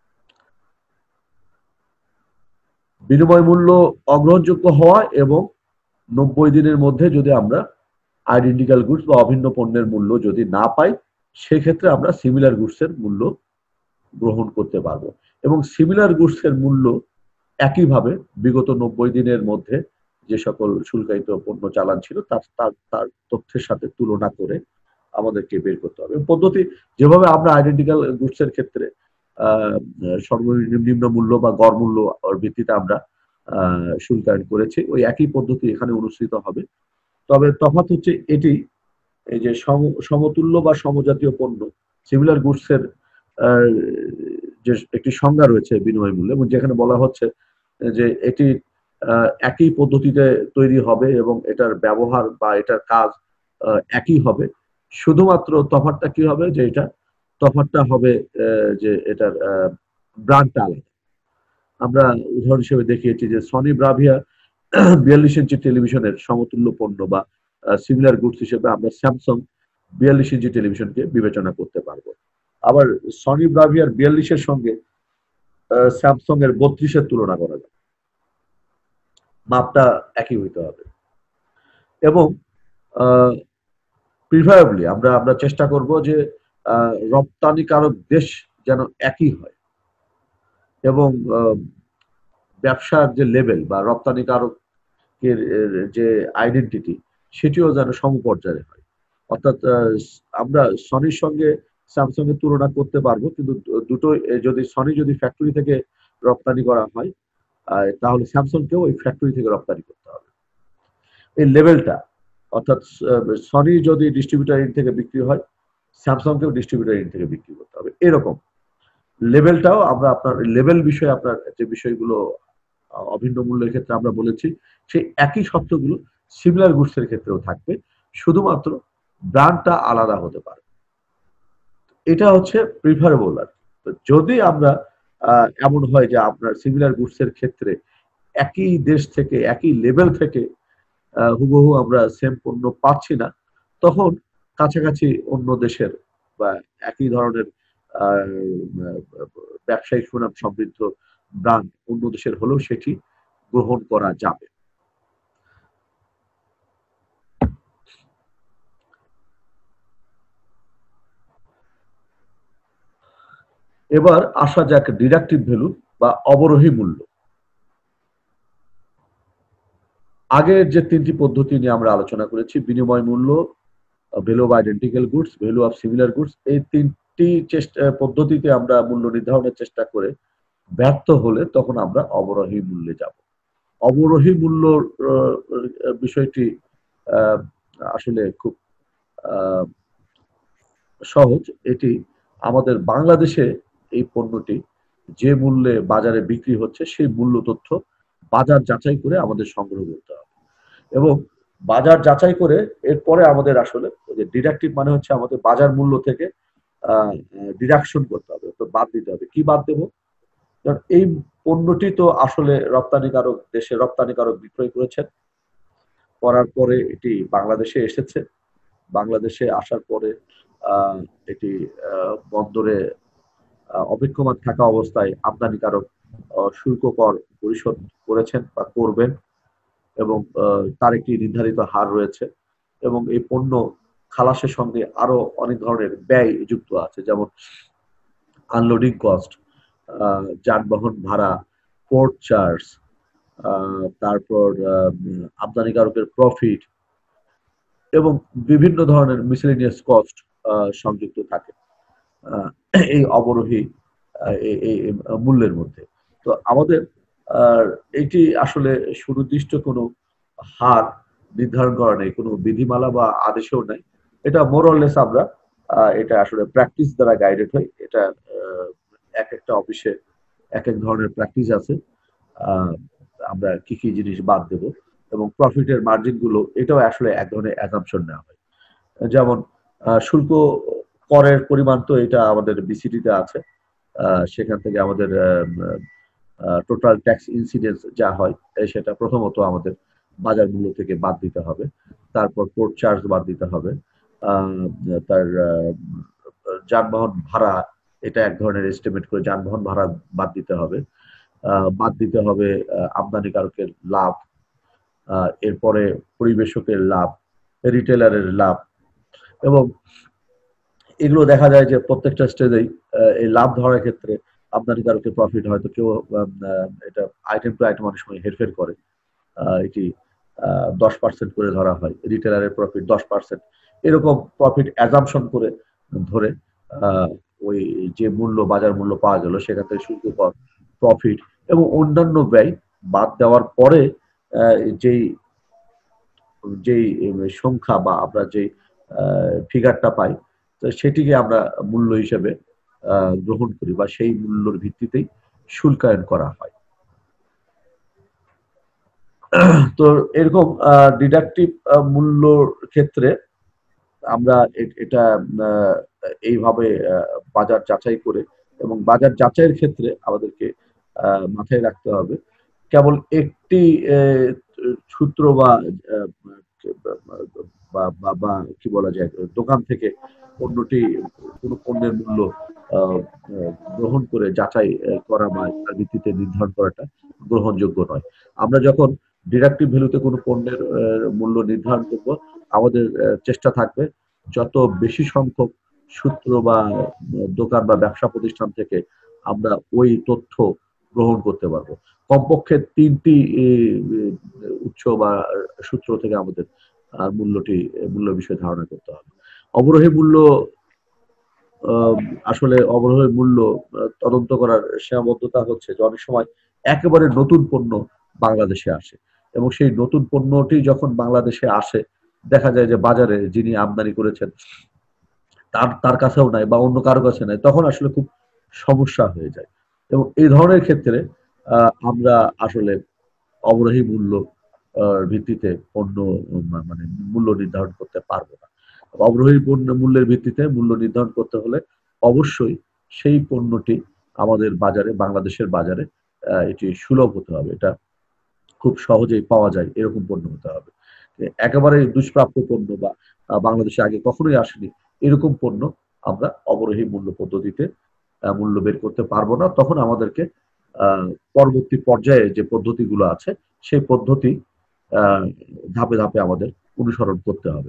বিনিময় মূল্য অগ্রহণযোগ্য হওয়া এবং 90 দিনের মধ্যে যদি আমরা আইডেন্টিক্যাল গুডস বা অভিন্ন পণ্যের মূল্য যদি না পাই, সেক্ষেত্রে আমরা সিমিলার গুডস এর মূল্য গ্রহণ করতে পারবো। এবং সিমিলার গুডস এর মূল্য একইভাবে বিগত 90 দিনের মধ্যে যে সকল শুল্কায়িত পণ্য চালান ছিল তার তার তার তথ্যের সাথে তুলনা করে আমাদেরকে বের করতে হবে। পদ্ধতি যেভাবে আমরা আইডেন্টিক্যাল গুডস এর ক্ষেত্রে সর্বনিম্ন মূল্য বা গড় মূল্য ভিত্তিতে আমরা শুল্কায়ন করেছি, ওই একই পদ্ধতি এখানে অনুসৃত হবে। তবে তফাৎ হচ্ছে এটি, এই যে সমতুল্য বা সমজাতীয় পণ্য, সিমিলার গুডস এর আহ, যে একটি সংজ্ঞা রয়েছে বিনিময় মূল্য, এবং যেখানে বলা হচ্ছে যে এটি একই পদ্ধতিতে তৈরি হবে এবং এটার ব্যবহার বা এটার কাজ একই হবে। শুধুমাত্র তফাৎটা কি হবে, যে এটা তফাৎটা হবে যে এটার ব্র্যান্ডটা আলাদা। আমরা উদাহরণ হিসেবে দেখিয়েছি যে সনি ব্রাভিয়া 42 ইঞ্চি টেলিভিশনের সমতুল্য পণ্য বা সিমিলার গুডস হিসেবে আমরা স্যামসাং 42 ইঞ্চি টেলিভিশনকে বিবেচনা করতে পারবো। আবার সনি ব্রাভিয়ার 42-এর সঙ্গে স্যামসাং এর 32-এর তুলনা করা যায়, মাপটা একই হইতে হবে। এবং প্রিফারেবলি আমরা আমরা চেষ্টা করব যে রপ্তানিকারক দেশ যেন একই হয়, এবং ব্যবসার যে লেভেল বা রপ্তানিকারকের যে আইডেন্টিটি, সেটিও যেন সমপর্যায়ে হয়। অর্থাৎ আমরা সনির সঙ্গে স্যামসাং এর তুলনা করতে পারবো, কিন্তু দুটো যদি সনি যদি ফ্যাক্টরি থেকে রপ্তানি করা হয়, তাহলে স্যামসাংকেও ওই ফ্যাক্টরি থেকে রপ্তানি করতে হবে। এই লেভেলটা, অর্থাৎ সনি যদি ডিস্ট্রিবিউটার ইন থেকে বিক্রি হয়, স্যামসাংকেও ডিস্ট্রিবিউটার ইন থেকে বিক্রি করতে হবে, এরকম লেভেলটাও আমরা আপনার লেভেল বিষয়ে আপনার যে বিষয়গুলো অভিন্ন মূল্যের ক্ষেত্রে আমরা বলেছি, সেই একই শর্তগুলো সিমিলার গুডস এর ক্ষেত্রেও থাকবে, শুধুমাত্র ব্র্যান্ডটা আলাদা হতে পারে। এটা হচ্ছে প্রিফারেবল। আর যদি আমরা এমন হয় যে আপনার সিমিলার গুডস এর ক্ষেত্রে একই দেশ থেকে, একই লেভেল থেকে হুবহু আমরা সেম পণ্য পাচ্ছি না, তখন কাছাকাছি অন্য দেশের বা একই ধরনের ব্যবসায়িক সুনাম সমৃদ্ধ ব্র্যান্ড অন্য দেশের হলেও সেটি গ্রহণ করা যাবে। এবার আসা যাক ডিডাকটিভ ভ্যালু বা অবরোহী মূল্য। আগের যে তিনটি পদ্ধতি নিয়ে আমরা আলোচনা করেছি, বিনিময় মূল্য, value of identical goods, value of similar goods, এই তিনটি পদ্ধতিতে আমরা মূল্য নির্ধারণের চেষ্টা করে ব্যর্থ হলে তখন আমরা অবরোহী মূল্যে যাব। অবরোহী মূল্য বিষয়টি আসলে খুব সহজ। এটি আমাদের বাংলাদেশে এই পণ্যটি যে মূল্যে বাজারে বিক্রি হচ্ছে সেই মূল্য তথ্য বাজার যাচাই করে আমাদের সংগ্রহ করতে হবে, এবং বাজার যাচাই করে এরপরে আমাদের আসলে ডিডাকটিভ মানে হচ্ছে আমাদের বাজার মূল্য থেকে ডিডাকশন করতে হবে, তো বাদ দিতে হবে। কি বাদ দেবো? কারণ এই পণ্যটি তো আসলে রপ্তানিকারক দেশে রপ্তানিকারক বিক্রয় করেছেন, করার পরে এটি বাংলাদেশে এসেছে, বাংলাদেশে আসার পরে এটি বন্দরে অপেক্ষমান থাকা অবস্থায় আমদানিকারক শুল্ক কর পরিশোধ করেছেন বা করবেন, এবং তার একটি নির্ধারিত হার রয়েছে, এবং এই পণ্য খালাসের সঙ্গে আরো অনেক ধরনের ব্যয় যুক্ত আছে, যেমন আনলোডিং কস্ট, যানবাহন ভাড়া, পোর্ট চার্জ, তারপর আমদানিকারকের প্রফিট, এবং বিভিন্ন ধরনের মিসেলেনিয়াস কস্ট সংযুক্ত থাকে আহ, এই অবরোহী এই মূল্যের মধ্যে। তো আমাদের এটি আসলে সুনির্দিষ্ট কোনো হার নির্ধারণ করা নেই, কোনো বিধিমালা বা আদেশেও নাই। এটা মোরলেস আমরা এটা আসলে প্র্যাকটিস দ্বারা গাইডেড হয়। এটা এক একটা অফিসে এক এক ধরনের প্র্যাকটিস আছে। আহ, আমরা কি কি জিনিস বাদ দেব এবং প্রফিটের মার্জিন গুলো, এটাও আসলে এক ধরনের অ্যাজাম্পশন নেওয়া হয়। যেমন শুল্ক করের পরিমাণ তো এটা আমাদের বিসিটিতে আছে। সেখান থেকে আমাদের টোটাল ট্যাক্স ইনসিডেন্স যা হয় সেটা প্রথমত আমাদের বাজার মূল্য থেকে বাদ দিতে হবে। তারপর পোর্ট চার্জ বাদ দিতে হবে। তার যানবাহন ভাড়া, এটা এক ধরনের এস্টিমেট করে যানবাহন ভাড়া বাদ দিতে হবে। বাদ দিতে হবে আমদানিকারকের লাভ, এরপরে পরিবেশকের লাভ, রিটেলারের লাভ। এবং এগুলো দেখা যায় যে প্রত্যেকটা স্টেজেই এই লাভ ধরার ক্ষেত্রে আমদানিকারকের প্রফিট হয়তো কেউ এটা আইটেম টু আইটেম অনেক সময় হেরফের করে। এটি 10% করে ধরা হয়, রিটেলারের প্রফিট 10%, এরকম প্রফিট অ্যাজাম্পশন করে ধরে আহ, ওই যে মূল্য বাজার মূল্য পাওয়া গেল সেখান থেকে শুল্ক কর, প্রফিট এবং অন্যান্য ব্যয় বাদ দেওয়ার পরে যেই যেই সংখ্যা বা আমরা যেই ফিগারটা পাই, তো সেটিকে আমরা মূল্য হিসেবে গ্রহণ করি বা সেই মূল্যর ভিত্তিতেই শুল্কায়ন করা হয়। তো এরকম ডিডাকটিভ মূল্যর ক্ষেত্রে আমরা এটা এইভাবে বাজার যাচাই করে, এবং বাজার যাচাইয়ের ক্ষেত্রে আমাদেরকে মাথায় রাখতে হবে কেবল একটি সূত্র বা বা বা বা কি বলা যায়, দোকান থেকে পণ্যটি কোনো পণ্যের মূল্য আহ, গ্রহণ করে যাচাই করা বা তার ভিত্তিতে নির্ধারণ করাটা গ্রহণযোগ্য নয়। আমরা যখন ডিডাক্টিভ ভ্যালুতে কোনো পণ্যের মূল্য নির্ধারণ করব, আমাদের চেষ্টা থাকবে যত বেশি সংখ্যক সূত্র বা দোকান বা ব্যবসা প্রতিষ্ঠান থেকে আমরা ওই তথ্য গ্রহণ করতে পারবো। কমপক্ষে 3টি উৎস বা সূত্র থেকে আমাদের মূল্য বিষয়ে ধারণা করতে হবে। অবরোহী মূল্য আসলে অবরোহী মূল্য তদন্ত করার সীমাবদ্ধতা হচ্ছে যে অনেক সময় একেবারে নতুন পণ্য বাংলাদেশে আসে, এবং সেই নতুন পণ্যটি যখন বাংলাদেশে আসে দেখা যায় যে বাজারে যিনি আমদানি করেছেন তার তার কাছেও নাই বা অন্য কারো কাছে নাই, তখন আসলে খুব সমস্যা হয়ে যায়। এবং এই ধরনের ক্ষেত্রে আমরা আসলে অবরোহী মূল্য ভিত্তিতে পণ্য মানে মূল্য নির্ধারণ করতে পারবো না। অবরোহী পণ্য মূল্যের ভিত্তিতে মূল্য নির্ধারণ করতে হলে অবশ্যই সেই পণ্যটি আমাদের বাজারে, বাংলাদেশের বাজারে এটি সুলভ হতে হবে, এটা খুব সহজেই পাওয়া যায় এরকম পণ্য হতে হবে। একেবারে দুষ্প্রাপ্য পণ্য বা বাংলাদেশে আগে কখনোই আসেনি এরকম পণ্য আমরা অবরোহী মূল্য পদ্ধতিতে মূল্য বের করতে পারবো না। তখন আমাদেরকে পরবর্তী পর্যায়ে যে পদ্ধতিগুলো আছে সেই পদ্ধতি ধাপে ধাপে আমাদের অনুসরণ করতে হবে।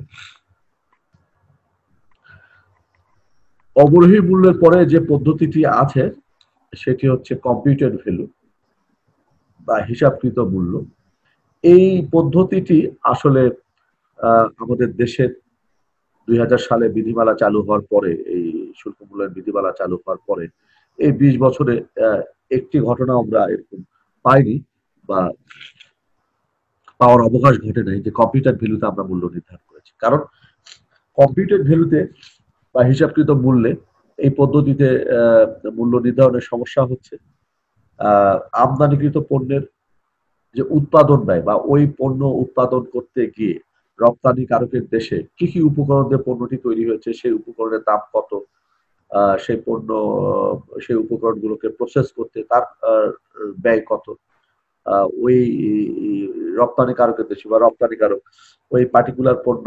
অবরোহী মূল্যের পরে যে পদ্ধতিটি আছে সেটি হচ্ছে কম্পিউটেড ভ্যালু বা হিসাবকৃত মূল্য। এই পদ্ধতিটি আসলে আমাদের দেশের 2000 সালে বিধিমালা চালু হওয়ার পরে, এই শুল্ক মূল্যের বিধিমালা চালু হওয়ার পরে এই 20 বছরে একটি ঘটনা আমরা এরকম পাইনি বা পাওয়ার অবকাশ ঘটে নাই যে কম্পিউটার ভ্যালুতে আমরা মূল্য নির্ধারণ করেছি। কারণ কম্পিউটার ভ্যালুতে বা হিসাবকৃত মূল্যে এই পদ্ধতিতে মূল্য নির্ধারণের সমস্যা হচ্ছে আমদানিকৃত পণ্যের যে উৎপাদন ব্যয় বা ওই পণ্য উৎপাদন করতে গিয়ে রপ্তানিকারকের দেশে কি কি উপকরণ দিয়ে পণ্যটি তৈরি হয়েছে, সেই উপকরণের দাম কত, সেই পণ্য সেই উপকরণগুলোকে প্রসেস করতে তার ব্যয় কত, ওই রপ্তানিকারকের দেশে বা রপ্তানিকারক ওই পার্টিকুলার পণ্য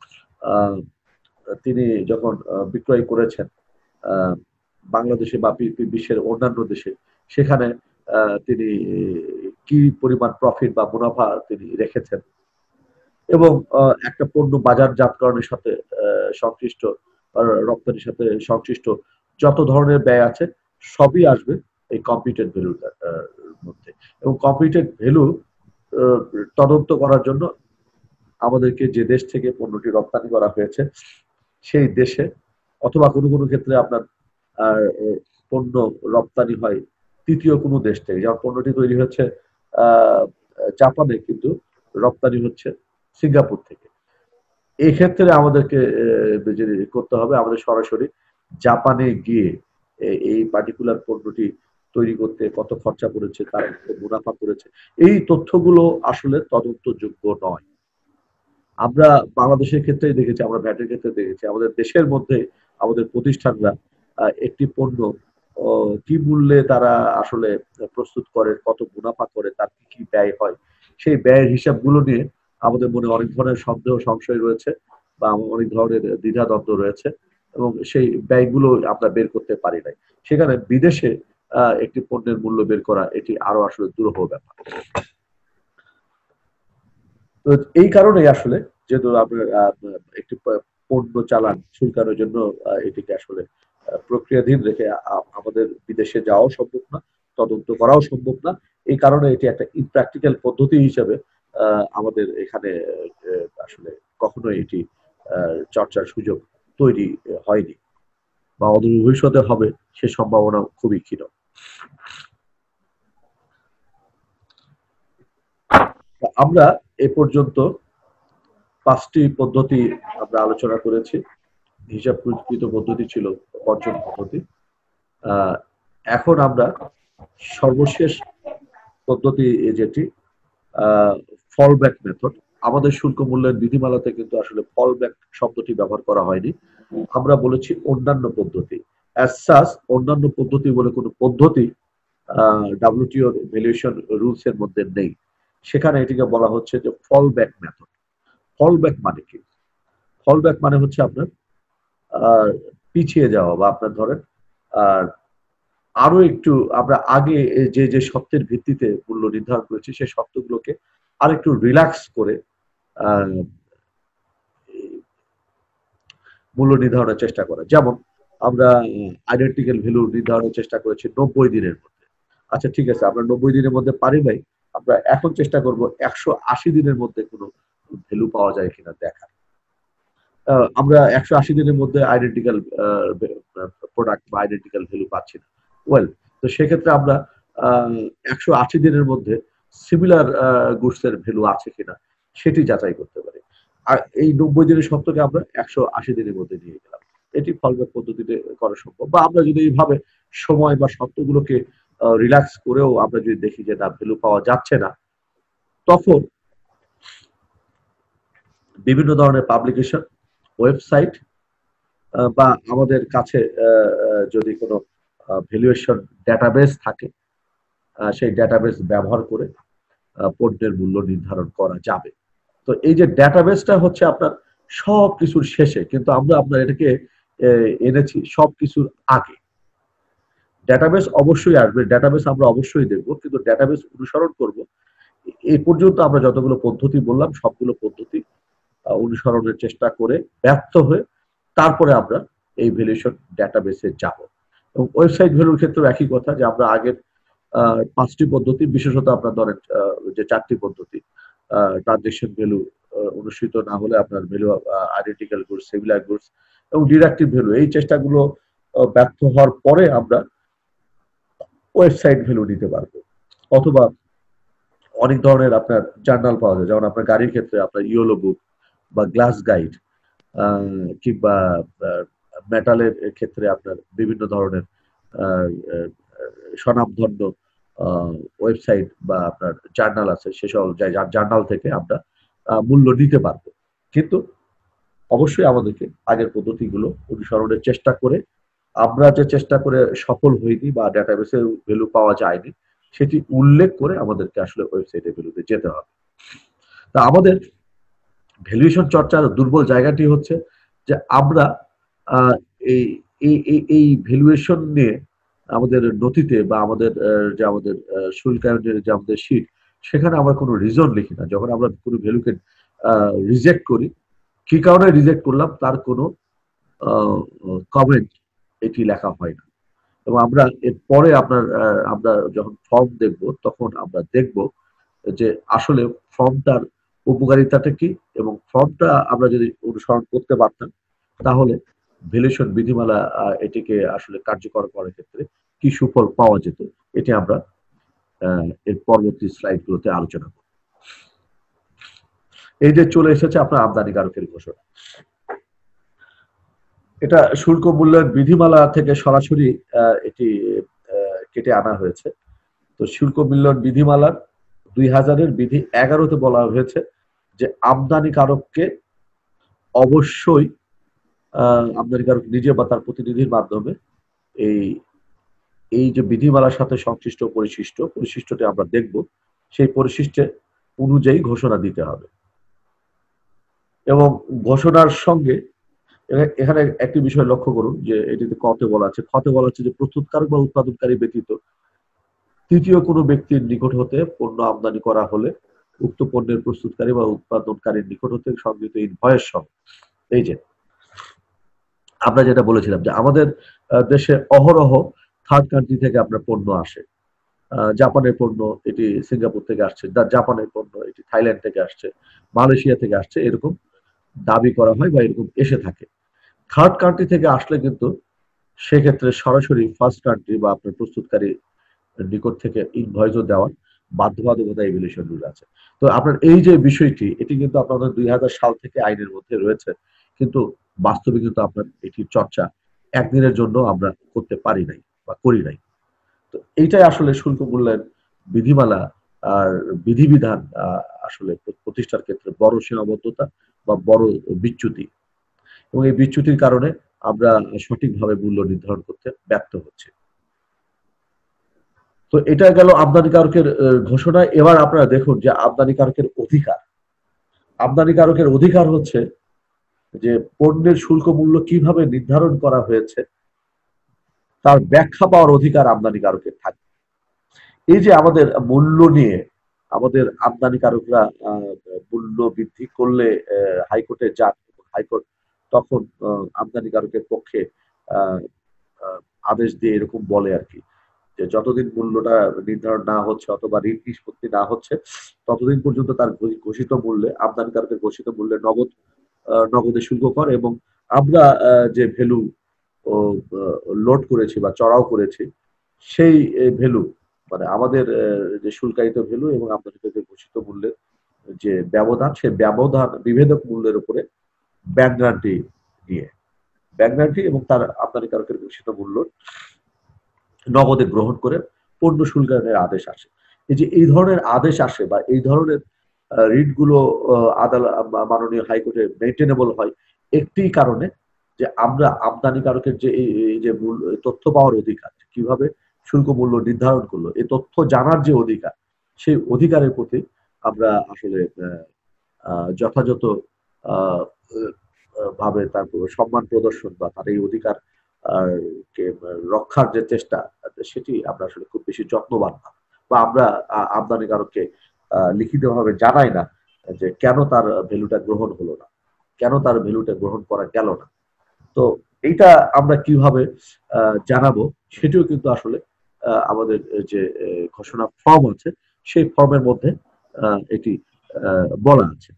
তিনি যখন বিক্রয় করেছেন বাংলাদেশে বা বিশ্বের অন্যান্য দেশে, সেখানে তিনি কি পরিমাণ প্রফিট বা মুনাফা তিনি রেখেছেন, এবং একটা পণ্য বাজারজাতকরণের সাথে সংশ্লিষ্ট, রপ্তানির সাথে সংশ্লিষ্ট যত ধরনের ব্যয় আছে সবই আসবে এই কম্পিউটেড ভ্যালুর মধ্যে। এবং কম্পিউটেড ভ্যালু তদন্ত করার জন্য আমাদেরকে যে দেশ থেকে পণ্যটি রপ্তানি করা হয়েছে সেই দেশে, অথবা কোনো কোনো ক্ষেত্রে আপনার পণ্য রপ্তানি হয় তৃতীয় কোনো দেশ থেকে, যেমন পণ্যটি তৈরি হচ্ছে জাপানে কিন্তু রপ্তানি হচ্ছে সিঙ্গাপুর থেকে। এই ক্ষেত্রে আমাদেরকে যে করতে হবে, আমাদের সরাসরি জাপানে গিয়ে এই পার্টিকুলার পণ্যটি তৈরি করতে কত খরচা পড়েছে, তার কত মুনাফা করেছে, এই তথ্যগুলো আসলে তদন্তযোগ্য নয়। আমরা বাংলাদেশের ক্ষেত্রে দেখেছি, আমরা ভ্যাটের ক্ষেত্রে দেখেছি, আমাদের দেশের মধ্যে আমাদের প্রতিষ্ঠানরা একটি পণ্য কি মূল্যে তারা আসলে প্রস্তুত করে, কত মুনাফা করে, তার কি কি ব্যয় হয়, সেই ব্যয়ের হিসাবগুলো নিয়ে আমাদের মনে অনেক ধরনের সন্দেহ সংশয় রয়েছে, বা অনেক ধরনের দ্বিধাদ্বন্দ্ব রয়েছে, এবং সেই ব্যয়গুলো আমরা বের করতে পারি নাই। সেখানে বিদেশে একটি পণ্যের মূল্য বের করা এটি আরো আসলে দুরূহ ব্যাপার। তো এই কারণেই আসলে, যেহেতু আপনার একটি পণ্য চালান শুল্কানোর জন্য এটিকে আসলে প্রক্রিয়াধীন রেখে আমাদের বিদেশে যাওয়াও সম্ভব না, তদন্ত করাও সম্ভব না। এই কারণে এটি একটা ইমপ্র্যাকটিক্যাল পদ্ধতি হিসেবে আমাদের এখানে আসলে কখনোই এটি চর্চার সুযোগ তৈরি হয়নি, বা অদূর ভবিষ্যতে হবে সে সম্ভাবনা খুবই ক্ষীণ। আমরা এ পর্যন্ত 5টি পদ্ধতি আমরা আলোচনা করেছি। হিসাবকৃত পদ্ধতি ছিল পঞ্চম পদ্ধতি। এখন আমরা সর্বশেষ পদ্ধতি যেটি ফল ব্যাক মেথড, আমাদের শুল্ক মূল্যায়ন বিধিমালাতে কিন্তু আসলে ফল ব্যাক শব্দটি ব্যবহার করা হয়নি, আমরা বলেছি অন্যান্য পদ্ধতি। অ্যাজ সাচ অন্যান্য পদ্ধতি বলে কোনো পদ্ধতি ডাব্লিউটিও ভ্যালুয়েশন রুলস এর মধ্যে নেই। সেখানে এটিকে বলা হচ্ছে যে fallback method. Fallback মানে কি? ফল ব্যাক মানে হচ্ছে আপনার পিছিয়ে যাওয়া, বা আপনার ধরেন আরো একটু আমরা আগে যে যে শর্তের ভিত্তিতে মূল্য নির্ধারণ করেছি সেই শর্তগুলোকে আরেকটু রিল্যাক্স করে মূল্য নির্ধারণের চেষ্টা করা। যেমন আমরা আইডেন্টিক্যাল ভ্যালু নির্ধারণের চেষ্টা করেছি 90 দিনের মধ্যে। আচ্ছা ঠিক আছে, আমরা 90 দিনের মধ্যে পারি নাই, আমরা এখন চেষ্টা করব 180 দিনের মধ্যে কোনো ভ্যালু পাওয়া যায় কিনা দেখার। আমরা 180 দিনের মধ্যে আইডেন্টিক্যাল প্রোডাক্ট বা আইডেন্টিক্যাল ভ্যালু পাচ্ছি না। ওয়েল, তো সেক্ষেত্রে আমরা 180 দিনের মধ্যে সিমিলার গুডস এর ভ্যালু আছে কিনা সেটি যাচাই করতে পারি। আর এই 90 দিনের শর্তকে আমরা 180 দিনের মধ্যে নিয়ে গেলাম। এটি ফলব্যাক পদ্ধতিতে করা সম্ভব। বা আমরা যদি এইভাবে সময় বা শর্তগুলোকে রিল্যাক্স করেও আমরা যদি দেখি যে না ভ্যালু পাওয়া যাচ্ছে না, তখন বিভিন্ন ধরনের পাবলিকেশন, ওয়েবসাইট, বা আমাদের কাছে যদি কোনো ভ্যালুয়েশন ডেটাবেস থাকে, সেই ডেটাবেস ব্যবহার করে পণ্যের মূল্য নির্ধারণ করা যাবে। তো এই যে ডেটাবেসটা হচ্ছে আপনার সব কিছুর শেষে, কিন্তু আমরা আপনার এটাকে এনেছি সব কিছুর আগে। ডেটাবেস অবশ্যই আসবে, ডেটাবেস আমরা অবশ্যই দেখব, কিন্তু ডেটাবেস অনুসরণ করব এই পর্যন্ত আমরা যতগুলো পদ্ধতি বললাম সবগুলো পদ্ধতি অনুসরণের চেষ্টা করে ব্যর্থ হয়ে তারপরে আমরা এই ভ্যালুয়েশন ডেটাবেসে যাব। এবং ওয়েবসাইট ভ্যালুর ক্ষেত্রেও একই কথা, যে আমরা আগের 5টি পদ্ধতি, বিশেষত আপনার ধরেন যে 4টি পদ্ধতি, ট্রানজেকশন ভ্যালু অনুসৃত না হলে আপনার value identical goods, similar goods এবং ডিডাক্টিভ ভ্যালু, এই চেষ্টাগুলো ব্যর্থ হওয়ার পরে আমরা ওয়েবসাইট ভ্যালু নিতে পারবো। অথবা অনেক ধরনের আপনার জার্নাল পাওয়া যায়, যেমন আপনার গাড়ির ক্ষেত্রে আপনার ইয়েলো বুক বা গ্লাস গাইড, কিংবা মেটালের ক্ষেত্রে আপনার বিভিন্ন ধরনের স্বনামধন্য ওয়েবসাইট বা আপনার জার্নাল আছে, সেসব জার্নাল থেকে আমরা মূল্য নিতে পারবো। কিন্তু অবশ্যই আমাদেরকে আগের পদ্ধতিগুলো অনুসরণের চেষ্টা করে, আমরা যে চেষ্টা করে সফল হইনি বা ডেটাবেসে ভ্যালু পাওয়া যায়নি সেটি উল্লেখ করে আমাদেরকে আসলে ওয়েবসাইটে ভ্যালুতে যেতে হবে। তা আমাদের ভ্যালুয়েশন চর্চার দুর্বল জায়গাটি হচ্ছে যে আমরা এই এই ভ্যালুয়েশন নিয়ে আমাদের নথিতে বা আমাদের যে আমাদের শুল্কায়নের যে আমাদের শীট, সেখানে আমরা কোনো রিজন লিখি না। যখন আমরা কোনো ভ্যালুকে রিজেক্ট করি, কি কারণে রিজেক্ট করলাম তার কোনো কমেন্ট এটি লেখা হয় না। এবং আমরা এরপরে আমরা যখন ফর্ম দেখব তখন আমরা দেখব যে আসলে ফর্মটার উপকারিতাটা কি, এবং ফর্মটা আমরা যদি অনুসরণ করতে পারতাম তাহলে ভ্যালুয়েশন বিধিমালা এটিকে আসলে কার্যকর করার ক্ষেত্রে কি সুফল পাওয়া যেত, এটি আমরা এর পরবর্তী স্লাইডগুলোতে আলোচনা করব। এই যে চলে এসেছে আপনার আমদানিকারকের ঘোষণা, এটা শুল্ক মূল্যায়ন বিধিমালা থেকে সরাসরি এটি কেটে আনা হয়েছে। তো শুল্ক মূল্যায়ন বিধিমালার 2000-এর বিধি 11-তে বলা হয়েছে যে আমদানিকারককে অবশ্যই আমদানিকারক নিজে বা তার প্রতিনিধির মাধ্যমে এই এই যে বিধিমালার সাথে সংশ্লিষ্ট পরিশিষ্টটি আমরা দেখব, সেই পরিশিষ্টে অনুযায়ী ঘোষণা দিতে হবে। এবং ঘোষণার সঙ্গে এখানে একটি বিষয় লক্ষ্য করুন যে এটিতে কতে বলা আছে, খতে বলা আছে যে প্রস্তুতকারক বা উৎপাদনকারী ব্যতীত তৃতীয় কোনো ব্যক্তির নিকট হতে পণ্য আমদানি করা হলে উক্ত পণ্যের প্রস্তুতকারী বা উৎপাদনকারীর নিকট হতে সংগৃহীত ইনভয়েস সহ, এই যে আমরা যেটা বলেছিলাম যে আমাদের দেশে অহরহ থার্ড কান্ট্রি থেকে আপনার পণ্য আসে। জাপানের পণ্য এটি সিঙ্গাপুর থেকে আসছে, জাপানের পণ্য এটি থাইল্যান্ড থেকে আসছে, মালয়েশিয়া থেকে আসছে, এরকম দাবি করা হয় বা এরকম এসে থাকে। থার্ড কান্ট্রি থেকে আসলে কিন্তু সেক্ষেত্রে সরাসরি ফার্স্ট কান্ট্রি বা আপনার প্রস্তুতকারী নিকট থেকে ইনভয়েসও দেওয়ার বাধ্যবাধকতা এভিলেশন রুল আছে। তো আপনার এই যে বিষয়টি, এটি কিন্তু আপনাদের 2000 সাল থেকে আইনের মধ্যে রয়েছে, কিন্তু বাস্তবে কিন্তু আপনার এটির চর্চা একদিনের জন্য আমরা করতে পারি নাই বা করি নাই। তো এইটাই আসলে শুল্ক মূল্যায়ন বিধিমালা আর বিধিবিধান আসলে প্রতিষ্ঠার ক্ষেত্রে বড় সীমাবদ্ধতা বা বড় বিচ্যুতি, এবং এই বিচ্যুতির কারণে আমরা সঠিকভাবে মূল্য নির্ধারণ করতে ব্যর্থ হচ্ছি। তো এটা গেল আমদানিকারকের ঘোষণা। এবার আপনারা দেখুন যে আমদানিকারকের অধিকার, আমদানিকারকের অধিকার হচ্ছে যে পণ্যের শুল্ক মূল্য কিভাবে নির্ধারণ করা হয়েছে তার ব্যাখ্যা পাওয়ার অধিকার আমদানিকারকের থাকে। এই যে আমাদের মূল্য নিয়ে আমাদের আমদানিকারকরা মূল্য বৃদ্ধি করলে হাইকোর্টে যান, হাইকোর্ট তখন আমদানিকারকের পক্ষে আদেশ দিয়ে এরকম বলে আর কি, যে যতদিন মূল্যটা নির্ধারণ না হচ্ছে অথবা ঋণ নিষ্পত্তি না হচ্ছে ততদিন পর্যন্ত তার ঘোষিত মূল্যে, আমদানিকারকের ঘোষিত মূল্যে নগদে শুল্ক কর, এবং আমরা যে ভ্যালু লোড করেছি বা চড়াও করেছি সেই ভ্যালু, মানে আমাদের যে শুল্কায়িত ভ্যালু এবং আমদানিকারকের ঘোষিত মূল্যের যে ব্যবধান, সেই ব্যবধান বিভেদক মূল্যের উপরে ব্যাংক গ্যারান্টি নিয়ে, ব্যাংক গ্যারান্টি এবং তার আমদানিকারকের ঘোষিত মূল্য নগদে গ্রহণ করে পণ্য শুল্কায়নের আদেশ আসে। এই যে এই ধরনের আদেশ আসে বা এই ধরনের রিটগুলো আদালত মাননীয় হাইকোর্টে মেইনটেনেবল হয় একটি কারণে, যে আমরা আমদানিকারকের যে এই যে তথ্য পাওয়ার অধিকার, কিভাবে শুল্ক মূল্য নির্ধারণ করলো, এই তথ্য জানার যে অধিকার, সেই অধিকারের প্রতি আমরা আসলে যথাযথ ভাবে তার সম্মান প্রদর্শন বা তার এই অধিকার কে রক্ষার যে চেষ্টা, সেটি আমরা আসলে খুব বেশি যত্নবান না, বা আমরা আমদানিকারককে লিখিতভাবে জানাই না যে কেন তার ভ্যালুটা গ্রহণ হলো না, কেন তার ভ্যালুটা গ্রহণ করা গেল না। তো এইটা আমরা কিভাবে জানাবো, সেটিও কিন্তু আসলে আমাদের যে ঘোষণা ফর্ম আছে সেই ফর্মের মধ্যে এটি বলা আছে।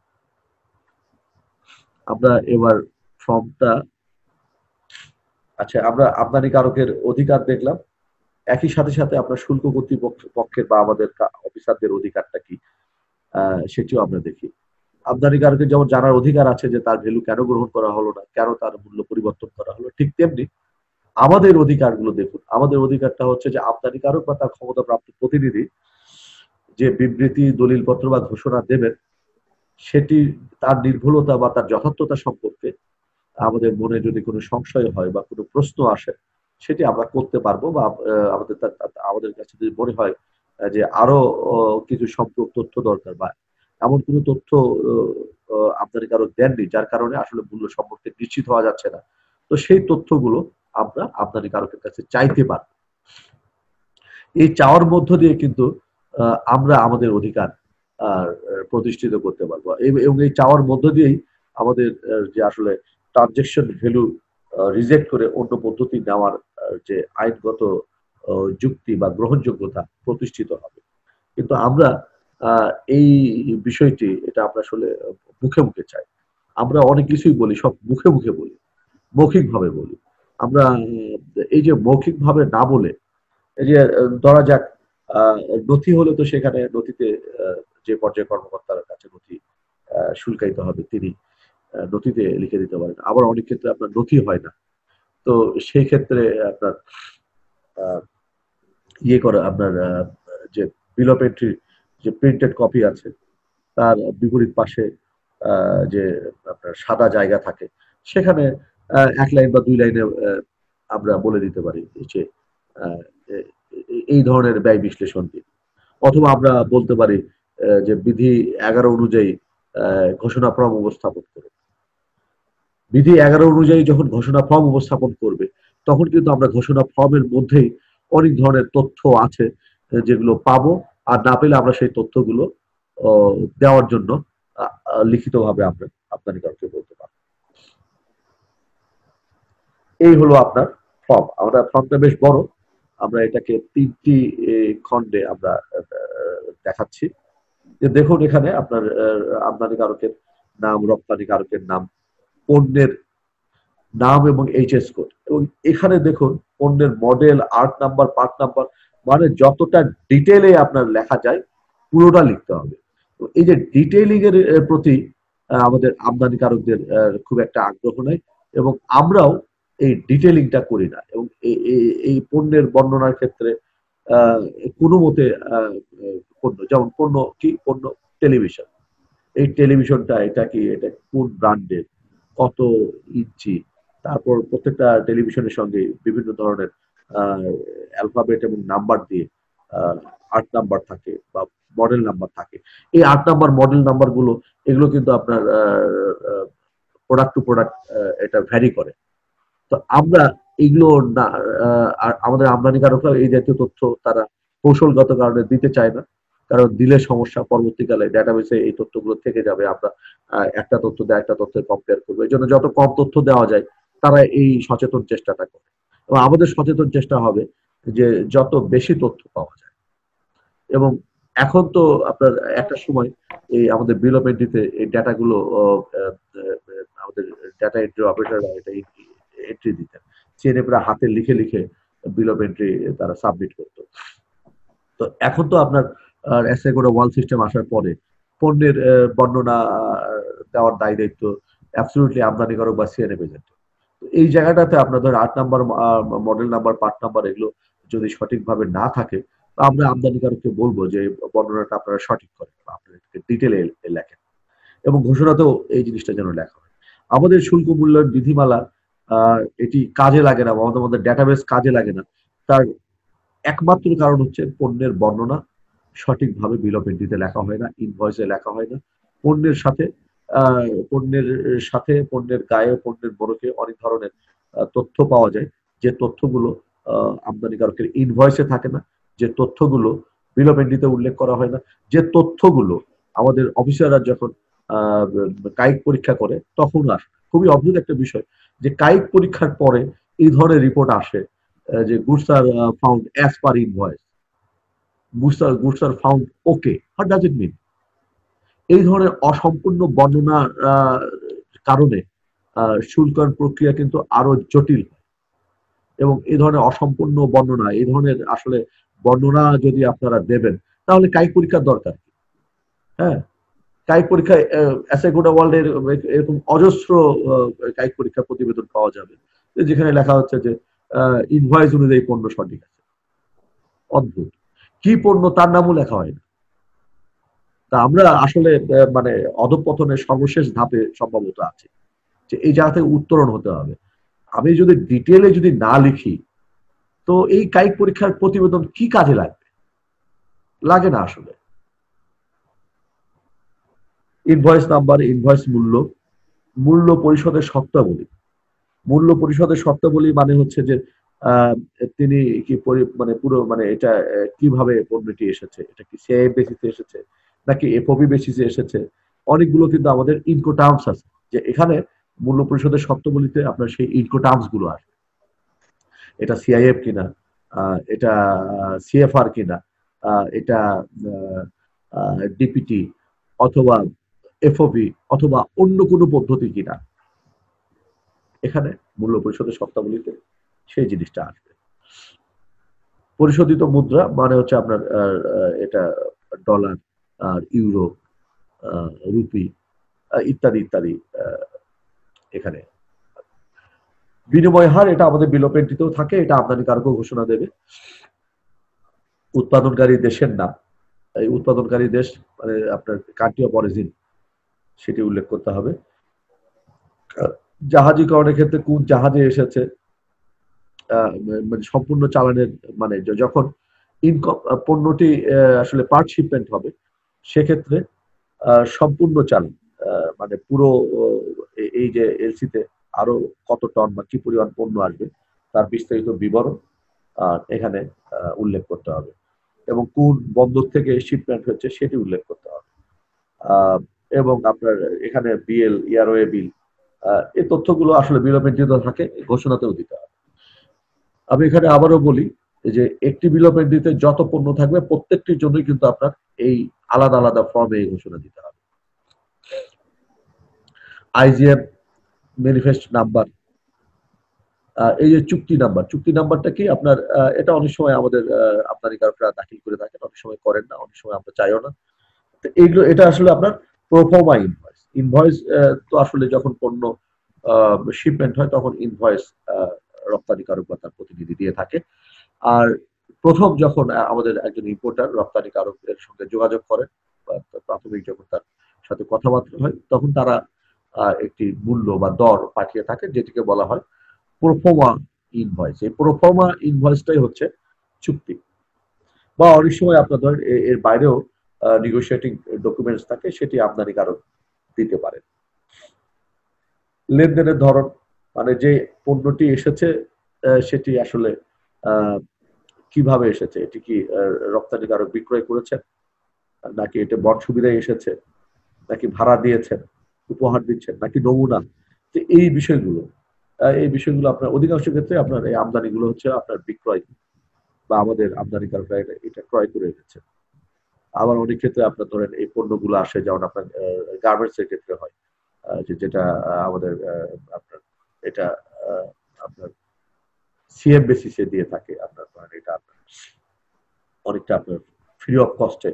আমরা এবার ফর্মটা, আচ্ছা আমরা আমদানিকারকের অধিকার দেখলাম, একই সাথে সাথে আপনার শুল্ক কর্তৃপক্ষের বা আমাদের অফিসারদের অধিকারটা কি সেটিও আমরা দেখি। আমদানিকারকের যেমন জানার অধিকার আছে যে তার ভ্যালু কেন গ্রহণ করা হলো না, কেন তার মূল্য পরিবর্তন করা হলো, ঠিক তেমনি আমাদের অধিকারগুলো দেখুন। আমাদের অধিকারটা হচ্ছে যে আমদানিকারক বা তার ক্ষমতাপ্রাপ্ত প্রতিনিধি যে বিবৃতি, দলিলপত্র বা ঘোষণা দেবেন, সেটি তার নির্ভুলতা বা তার যথার্থতা সম্পর্কে আমাদের মনে যদি কোনো সংশয় হয় বা কোনো প্রশ্ন আসে, সেটি আমরা করতে পারবো, বা আমাদের কাছে যদি মনে হয় যে আরো কিছু সম্পূরক তথ্য দরকার বা এমন কোনো তথ্য আমদানিকারক দেননি যার কারণে আসলে মূল্য সম্পর্কে নিশ্চিত হওয়া যাচ্ছে না, তো সেই তথ্যগুলো আমরা আমদানিকারকের কাছে চাইতে পারবো। এই চাওয়ার মধ্য দিয়ে কিন্তু আমরা আমাদের অধিকার প্রতিষ্ঠিত করতে পারবো, এবং এই চাওয়ার মধ্য দিয়েই আমাদের যে আসলে ট্রানজেকশন ভ্যালু রিজেক্ট করে অন্য পদ্ধতি নেওয়ার যে আইনগত যুক্তি বা গ্রহণযোগ্যতা প্রতিষ্ঠিত হবে। কিন্তু আমরা আহ, এই বিষয়টি এটা আমরা আসলে মুখে মুখে চাই। আমরা অনেক কিছুই বলি, সব মুখে মুখে বলি, মৌখিক ভাবে বলি। আমরা এই যে মৌখিক ভাবে না বলে, এই যে ধরা যাক আহ, নথি হলে তো সেখানে নথিতে আহ, যে পর্যায়ে কর্মকর্তার কাছে নথি শুল্কায়িত হবে তিনি নথিতে লিখে দিতে পারেন। আবার অনেক ক্ষেত্রে আপনার নথি হয় না। তো সেই ক্ষেত্রে আপনার আহ, ইয়ে করে আপনার যে বিল অফ এন্ট্রি যে প্রিন্টেড কপি আছে তার বিপরীত পাশে যে আপনার সাদা জায়গা থাকে সেখানে এক লাইন বা দুই লাইনে আমরা বলে দিতে পারি যে আহ, এ- এই ধরনের ব্যয় বিশ্লেষণ দিন। অথবা আমরা বলতে পারি যে বিধি 11 অনুযায়ী ঘোষণা ফরম উপস্থাপন করুন। বিধি 11 অনুযায়ী যখন ঘোষণা ফর্ম উপস্থাপন করবে তখন কিন্তু আমরা ঘোষণা ফর্মের মধ্যেই অনেক ধরনের তথ্য আছে যেগুলো পাবো। আর না পেলে আমরা সেই তথ্যগুলো দেওয়ার জন্য লিখিতভাবে আমরা আমদানিকারকে বলতে পারবো। এই হলো আপনার ফর্ম। আমরা ফর্মটা বেশ বড়, আমরা এটাকে 3টি খণ্ডে আমরা দেখাচ্ছি। যে দেখুন এখানে আপনার আমদানিকারকের নাম, রপ্তানিকারকের নাম, পণ্যের নাম এবং এইচএস কোড, এবং এখানে দেখুন পণ্যের model, art number, part number, মানে যতটা ডিটেলে আপনার লেখা যায় পুরোটা লিখতে হবে। তো এই যে ডিটেইলিং এর প্রতি আমাদের আমদানিকারকদের খুব একটা আগ্রহ নাই, এবং আমরাও এই ডিটেইলিংটা করি না। এবং এই পণ্যের বর্ণনার ক্ষেত্রে আহ, কোনো মতে পণ্য যেমন পণ্য কি পণ্য, টেলিভিশন, এই টেলিভিশনটা এটা কি, এটা কোন ব্র্যান্ডের, কত ইঞ্চি, তারপর প্রত্যেকটা টেলিভিশনের সঙ্গে বিভিন্ন ধরনের অ্যালফাবেট এবং নাম্বার দিয়ে আট নাম্বার থাকে বা মডেল নাম্বার থাকে। এই আট নাম্বার মডেল নাম্বার গুলো এগুলো কিন্তু আপনার প্রোডাক্ট টু প্রোডাক্ট এটা ভ্যারি করে। তো আমরা এগুলো না, আর আমাদের আমদানিকারকরা এই জাতীয় তথ্য তারা কৌশলগত কারণে দিতে চায় না। কারণ দিলে সমস্যা, পরবর্তীকালে ডেটাবেসে এই তথ্যগুলো থেকে যাবে, আমরা একটা তথ্য দিয়ে একটা তথ্যের কম্পেয়ার করবো। এই জন্য যত কম তথ্য দেওয়া যায় তারা এই সচেতন চেষ্টাটা করে। এবং আমাদের সচেতন চেষ্টা হবে যে যত বেশি তথ্য পাওয়া যায়। এবং এখন তো আপনার একটা সময় এই আমাদের বিল অফ এন্ট্রিতে এই ডাটাগুলো আমাদের ডাটা এন্ট্রি অপারেটররা এটা এন্ট্রি দিতেন, চেনে প্রায় হাতে লিখে লিখে বিল অফ এন্ট্রি তারা সাবমিট করতো। তো এখন তো আপনার এসআই করে ওয়াল সিস্টেম আসার পরে পণ্যের বর্ণনা দেওয়ার দায় দায়িত্ব অ্যাবসলিউটলি আমদানিকারক বা সিএনএফ এজেন্ট। এই জায়গাটাতে আপনাদের 8 number model number, part number এগুলো যদি সঠিকভাবে না থাকে, তো আমরা আমদানিকারককে বলবো যে বর্ণনাটা আপনারা সঠিক করেন বা আপনারা ডিটেলে লেখেন। এবং ঘোষণাতেও এই জিনিসটা যেন লেখা হয়। আমাদের শুল্ক মূল্যায়ন বিধিমালা এটি কাজে লাগে না, আমাদের ডেটাবেস কাজে লাগে না, তার একমাত্র কারণ হচ্ছে পণ্যের বর্ণনা সঠিকভাবে বিল অফ এন্ট্রিতে লেখা হয় না, ইনভয়েসে লেখা হয় না। পণ্যের সাথে পণ্যের পণ্যের গায়ে, পণ্যের মোড়কে অনেক ধরনের তথ্য পাওয়া যায়, যে তথ্যগুলো আমদানিকারকের ইনভয়েসে থাকে না, যে তথ্যগুলো বিল অফ এন্ট্রিতে উল্লেখ করা হয় না, যে তথ্যগুলো আমাদের অফিসাররা যখন আহ, কায়িক পরীক্ষা করে তখন আসে। খুবই অদ্ভুত একটা বিষয় যে কায়িক পরীক্ষার পরে এই ধরনের রিপোর্ট আসে যে goods are found as per invoice, goods are found okay. What does it mean? এই ধরনের অসম্পূর্ণ বর্ণনার কারণে শুল্কায়ন প্রক্রিয়া কিন্তু আরো জটিল হয়। এবং এই ধরনের অসম্পূর্ণ বর্ণনা, এই ধরনের আসলে বর্ণনা যদি আপনারা দেবেন তাহলে কায়িক পরীক্ষার দরকার কি? হ্যাঁ, কায়িক পরীক্ষায় এসএ গোটা ওয়ার্ল্ডের এরকম অজস্র কায়িক পরীক্ষার প্রতিবেদন পাওয়া যাবে যেখানে লেখা হচ্ছে যে ইনভয়েস অনুযায়ী পণ্য সঠিক আছে। অদ্ভুত, কি পণ্য তার নামও লেখা হয় না। তা আমরা আসলে মানে অধঃপতনের সর্বশেষ ধাপে সম্ভবত আছে, যে এই জায়গা থেকে উত্তরণ হতে হবে। আমি যদি ডিটেলে যদি না লিখি তো এই কায়িক পরীক্ষার প্রতিবেদন কি কাজে লাগবে? লাগে না আসলে। ইনভয়েস নাম্বার, ইনভয়েস মূল্য, মূল্য পরিশোধের শর্তাবলী। মূল্য পরিশোধের শর্তাবলী মানে হচ্ছে যে আহ, তিনি কি মানে পুরো মানে এটা কিভাবে পণ্যটি এসেছে, এটা কি সিআইএফ বেসিসে এসেছে নাকি এফওবি বেসিসে এসেছে। অনেকগুলো কিন্তু আমাদের ইনকো টার্মস আছে, যে এখানে মূল্য পরিশোধের শর্তাবলীতে আপনার সেই ইনকো টার্মস গুলো আসবে। এটা সিআইএফ কিনা, এটা সিএফআর কিনা, এটা ডিপিটি অথবা এফওবি অথবা অন্য কোনো পদ্ধতি কিনা, এখানে মূল্য পরিশোধের শর্তাবলীতে সেই জিনিসটা আসবে। পরিশোধিত মুদ্রা মানে হচ্ছে আপনার এটা ডলার আর ইউরো, রুপি ইত্যাদি ইত্যাদি। এখানে বিনিময় হার এটা আমাদের বিল অফ এন্ট্রিতেও থাকে, এটা আমদানিকারকও ঘোষণা দেবে। উৎপাদনকারী দেশের নাম, এই উৎপাদনকারী দেশ মানে আপনার কান্ট্রি অফ অরিজিন সেটি উল্লেখ করতে হবে। জাহাজীকরণের ক্ষেত্রে কোন জাহাজে এসেছে, মানে সম্পূর্ণ চালানের মানে যখন ইনকম পণ্যটি আসলে পার্ট শিপমেন্ট হবে সেক্ষেত্রে সম্পূর্ণ চালান মানে পুরো এই যে এলসিতে আরো কত টন বা কি পরিমাণ পণ্য আসবে তার বিস্তারিত বিবরণ এখানে উল্লেখ করতে হবে এবং কোন বন্দর থেকে শিপমেন্ট হচ্ছে সেটি উল্লেখ করতে হবে। এবং আপনার এখানে বিএল ইয়ারওয়ে বিল এই তথ্যগুলো আসলে বিল অফ এন্ট্রিতে থাকে, ঘোষণাতেও দিতে হবে। আমি এখানে আবারও বলি যে একটি বিল অফ এন্ট্রিতে যত পণ্য থাকবে প্রত্যেকটির জন্যই কিন্তু আপনার এই আলাদা আলাদা ফর্মে এই ঘোষণা দিতে হবে। আইজিএম ম্যানিফেস্ট নাম্বার, এই যে চুক্তি নাম্বার, চুক্তি নাম্বারটা কি আপনার এটা অনেক সময় আমাদের আমদানিকারকরা দাখিল করে থাকেন, অনেক সময় করেন না, অনেক সময় আমরা চাইও না। তো এইগুলো এটা আসলে আপনার প্রোফর্মা ইনভয়েস। ইনভয়েস তো আসলে যখন পণ্য শিপমেন্ট হয় তখন ইনভয়েস রপ্তানিকারক বা তার প্রতিনিধি দিয়ে থাকে। আর প্রথম যখন আমাদের একজন ইম্পোর্টার রপ্তানিকারকের সঙ্গে যোগাযোগ করেন বা প্রাথমিক যখন তার সাথে কথাবার্তা হয় তখন তারা একটি মূল্য বা দর পাঠিয়ে থাকে যেটিকে বলা হয় প্রোফর্মা ইনভয়েস। এই প্রোফর্মা ইনভয়েসটাই হচ্ছে চুক্তি, বা অনেক সময় আপনার ধরেন এর বাইরেও নেগোশিয়েটিং ডকুমেন্টস থাকে, সেটি আমদানিকারক দিতে পারেন। লেনদেনের ধরন মানে যে পণ্যটি এসেছে সেটি আসলে কিভাবে এসেছে, এটি কি রপ্তানিকারক বিক্রয় করেছেন নাকি এটা বট সুবিধায় এসেছে নাকি ভাড়া দিয়েছেন, উপহার দিচ্ছেন নাকি নমুনা, এই বিষয়গুলো আপনার অধিকাংশ ক্ষেত্রে আপনার এই আমদানিগুলো হচ্ছে আপনার বিক্রয় বা আমাদের আমদানিকারকরা এটা ক্রয় করে এনেছে। আবার অনেক ক্ষেত্রে আপনার ধরেন এই পণ্যগুলো আসে যেমন আপনার গার্মেন্টস এর ক্ষেত্রে হয় যেটা আমাদের আপনার এটা আপনার সিএম বেসিসে দিয়ে থাকে, আপনার ধরেন এটা আপনার অনেকটা আপনার ফ্রি অফ কস্টে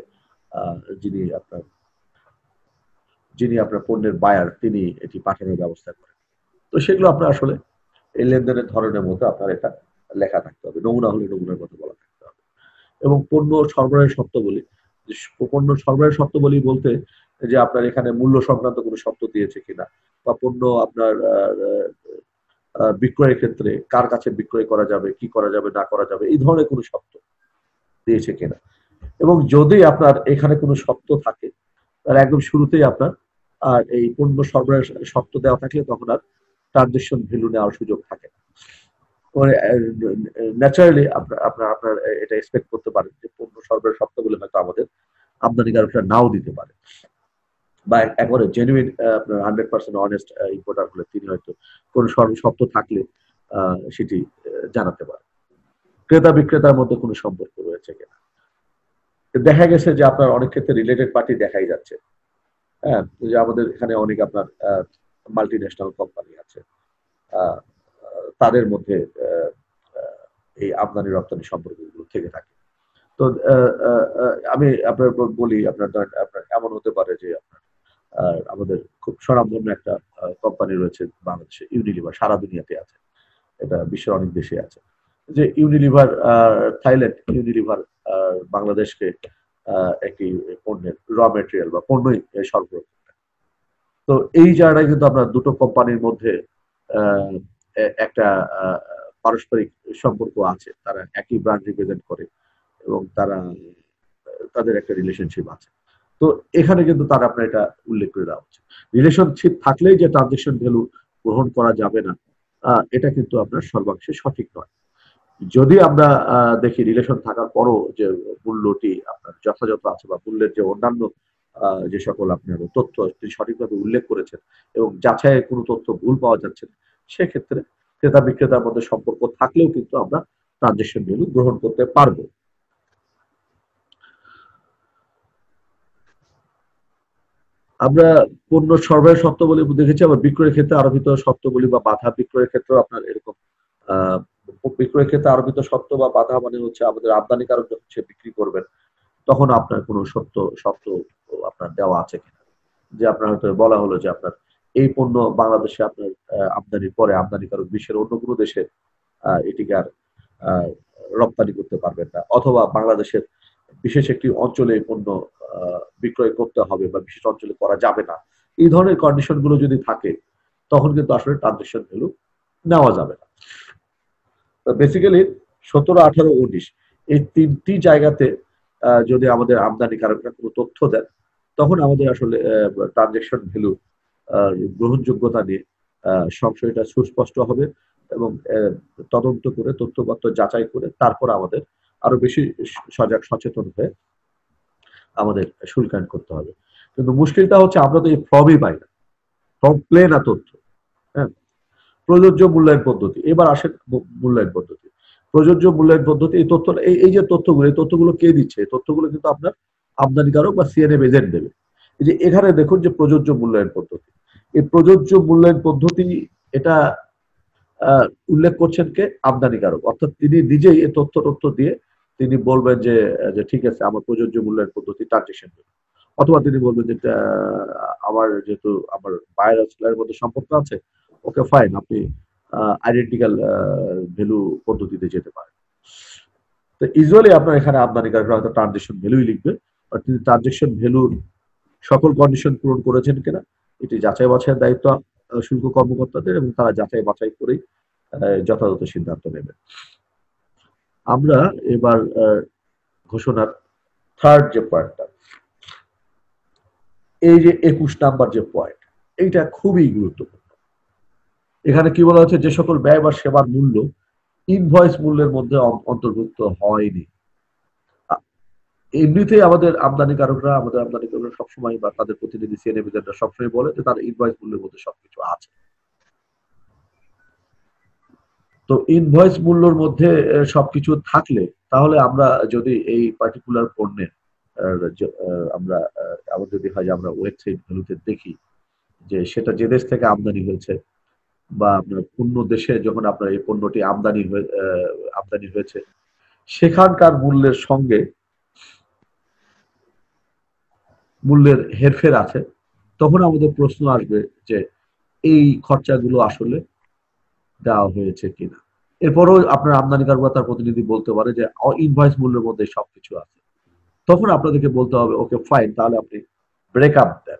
যিনি আপনার পণ্যের বায়ার তিনি এটি পাঠানোর ব্যবস্থা করেন। তো সেগুলো আপনার আসলে এই লেনদেনের ধরনের মধ্যে আপনার এটা লেখা থাকতে হবে, নমুনা হলে নমুনার কথা বলা থাকতে হবে। এবং পণ্য সরবরাহের শর্তাবলী, পণ্য সরবরাহের শর্তাবলী বলতে যে আপনার এখানে মূল্য সংক্রান্ত কোনো শর্ত দিয়েছে কিনা, বা পণ্য আপনার বিক্রয়ের ক্ষেত্রে কার কাছে বিক্রয় করা যাবে, কি করা যাবে না করা যাবে, এই ধরনের কোনো শর্ত দিয়েছে কিনা। এবং যদি আপনার এখানে কোনো শর্ত থাকে তাহলে একদম শুরুতেই আপনার আর এই পণ্য সরবরাহের শর্ত দেওয়া থাকলে তখন আর ট্রানজেকশন ভ্যালু নেওয়ার সুযোগ থাকে না। ন্যাচারালি আপনার আপনার আপনার এটা এক্সপেক্ট করতে পারেন যে পণ্য সরবরাহের শর্তগুলো হয়তো আমাদের আমদানিকারকরা নাও দিতে পারে, বা একবারে জেনুইন আপনার 100% অনেস্ট ইম্পোর্টার হলে তিনি হয়তো কোনো শর্ত থাকলে সেটি জানাতে পারে। ক্রেতা বিক্রেতার মধ্যে কোনো সম্পর্ক রয়েছে কিনা। দেখা গেছে যে আপনার অনেক ক্ষেত্রে রিলেটেড পার্টি দেখাই যাচ্ছে, হ্যাঁ, যে আমাদের এখানে অনেক আপনার মাল্টি ন্যাশনাল কোম্পানি আছে, তাদের মধ্যে এই আমদানি রপ্তানি সম্পর্কগুলো থেকে থাকে। তো আমি আপনার বলি আপনার আপনার এমন হতে পারে যে আপনার আমাদের খুব স্বনামধন্য একটা কোম্পানি রয়েছে বাংলাদেশে, ইউনিলিভার, সারা দুনিয়াতে আছে, এটা বিশ্বের অনেক দেশে আছে। যে ইউনিলিভার থাইল্যান্ড, ইউনিলিভার বাংলাদেশকে একটি পণ্যের র মেটেরিয়াল বা পণ্যই সরবরাহ করে। তো এই জায়গায় কিন্তু আপনার দুটো কোম্পানির মধ্যে একটা পারস্পরিক সম্পর্ক আছে, তারা একই ব্র্যান্ড রিপ্রেজেন্ট করে এবং তাদের একটা রিলেশনশিপ আছে। তো এখানে কিন্তু তার আপনার এটা উল্লেখ করে দেওয়া হচ্ছে। রিলেশনশিপ থাকলেই যে ট্রানজেকশন ভ্যালু গ্রহণ করা যাবে না, এটা কিন্তু আপনার সর্বাংশে সঠিক নয়। যদি আমরা দেখি রিলেশন থাকার পরও যে মূল্যটি আপনার যথাযথ আছে বা মূল্যের যে অন্যান্য যে সকল আপনার তথ্য তিনি সঠিকভাবে উল্লেখ করেছেন এবং যাচাইয়ের কোনো তথ্য ভুল পাওয়া যাচ্ছে না, সেক্ষেত্রে ক্রেতা বিক্রেতার মধ্যে সম্পর্ক থাকলেও কিন্তু আমরা ট্রানজেকশন ভ্যালু গ্রহণ করতে পারবো। আমরা পণ্য সরবরাহের শর্তাবলী দেখেছি, আবার বিক্রয়ের ক্ষেত্রে আরোপিত শর্তাবলী বা বাধা, বিক্রয়ের ক্ষেত্রে আপনার এরকম আহ বিক্রয়ের ক্ষেত্রে আরোপিত শর্ত বা বাধা মানে হচ্ছে আমাদের আমদানিকারক যখন সে বিক্রি করবেন তখন আপনার কোনো শর্ত আপনার দেওয়া আছে কিনা, যে আপনার হয়তো বলা হলো যে আপনার এই পণ্য বাংলাদেশে আপনার আমদানির পরে আমদানিকারক বিশ্বের অন্য কোনো দেশে এটিকে আর আহ, রপ্তানি করতে পারবেন না, অথবা বাংলাদেশের বিশেষ একটি অঞ্চলে এই পণ্য বিক্রয় করতে হবে বা বিশেষ অঞ্চলে করা যাবে না, এই ধরনের কন্ডিশন গুলো যদি থাকে তখন কিন্তু আসলে ট্রানজেকশন ভ্যালু নেওয়া যাবে না। বেসিক্যালি 17, 18, 19 এই তিনটি জায়গাতে যদি আমাদের আমদানিকারকরা কোনো তথ্য দেন তখন আমাদের আসলে ট্রানজেকশন ভ্যালু গ্রহণযোগ্যতা নিয়ে সংশয়টা সুস্পষ্ট হবে, এবং তদন্ত করে তথ্যপত্র যাচাই করে তারপর আমাদের আরো বেশি সজাগ সচেতন হয়ে আমাদের শুল্কায়ন করতে হবে। কিন্তু মুশকিলটা হচ্ছে আমরা তো এই ফর্মই পাই না, ফর্ম প্লে না তথ্য। হ্যাঁ, প্রযোজ্য মূল্যায়ন পদ্ধতি, এবার আসেন মূল্যায়ন পদ্ধতি। প্রযোজ্য মূল্যায়ন পদ্ধতি, এই তথ্য এই যে তথ্যগুলো, এই তথ্যগুলো কে দিচ্ছে? এই তথ্যগুলো কিন্তু আপনার আমদানিকারক বা সিএনএফ এজেন্ট দেবে। এই যে এখানে দেখুন যে প্রযোজ্য মূল্যায়ন পদ্ধতি, এই প্রযোজ্য মূল্যায়ন পদ্ধতি এটা উল্লেখ করছেন কে? আমদানিকারক, অর্থাৎ তিনি নিজেই এই তথ্য দিয়ে তিনি বলবেন যে যে ঠিক আছে আমার প্রযোজ্য মূল্যায়ন পদ্ধতি ট্রানজেকশন, অথবা তিনি বলবেন যে আমার যেহেতু আমার বায়ার আর সেলারের মধ্যে সম্পর্ক আছে, ওকে ফাইন, আপনি আইডেন্টিক্যাল ভ্যালু পদ্ধতিতে যেতে পারেন। তো ইউজুয়ালি আপনার এখানে আমদানিকারকরা হয়তো ট্রানজেকশন ভ্যালুই লিখবে, আর তিনি ট্রানজেকশন ভ্যালুর সকল কন্ডিশন পূরণ করেছেন কিনা এটি যাচাই বাছাইয়ের দায়িত্ব শুল্ক কর্মকর্তাদের, এবং তারা যাচাই বাছাই করেই যথাযথ সিদ্ধান্ত নেবে। আমরা এবার ঘোষণার থার্ড যে পয়েন্টটা, এই যে 21 নাম্বার যে পয়েন্ট, এইটা খুবই গুরুত্বপূর্ণ। এখানে কি বলা হচ্ছে? যে সকল ব্যয় বা সেবার মূল্য ইনভয়েস মূল্যের মধ্যে অন্তর্ভুক্ত হয়নি। এমনিতেই আমাদের আমদানিকারকরা সবসময় বা তাদের প্রতিনিধি সিএনএফ সবসময় বলে যে তার ইনভয়েস মূল্যের মধ্যে সবকিছু আছে। তো ইনভয়েস মূল্যের মধ্যে সবকিছু থাকলে তাহলে আমরা যদি এই পার্টিকুলার পণ্যের আমরা আবার যদি হয় যে আমরা ওয়েবসাইট ভ্যালুতে দেখি যে সেটা যে দেশ থেকে আমদানি হয়েছে, বা আপনার অন্য দেশে যখন আপনার এই পণ্যটি আমদানি হয়েছে সেখানকার মূল্যের সঙ্গে মূল্যের হেরফের আছে, তখন আমাদের প্রশ্ন আসবে যে এই খরচাগুলো আসলে দেওয়া হয়েছে কিনা। এরপরও আপনার আমদানিকারক তার প্রতিনিধি বলতে পারে যে ইনভয়েস মূল্যের মধ্যে সবকিছু আছে, তখন আপনাদেরকে বলতে হবে ওকে ফাইন, তাহলে আপনি ব্রেকআপ দেন।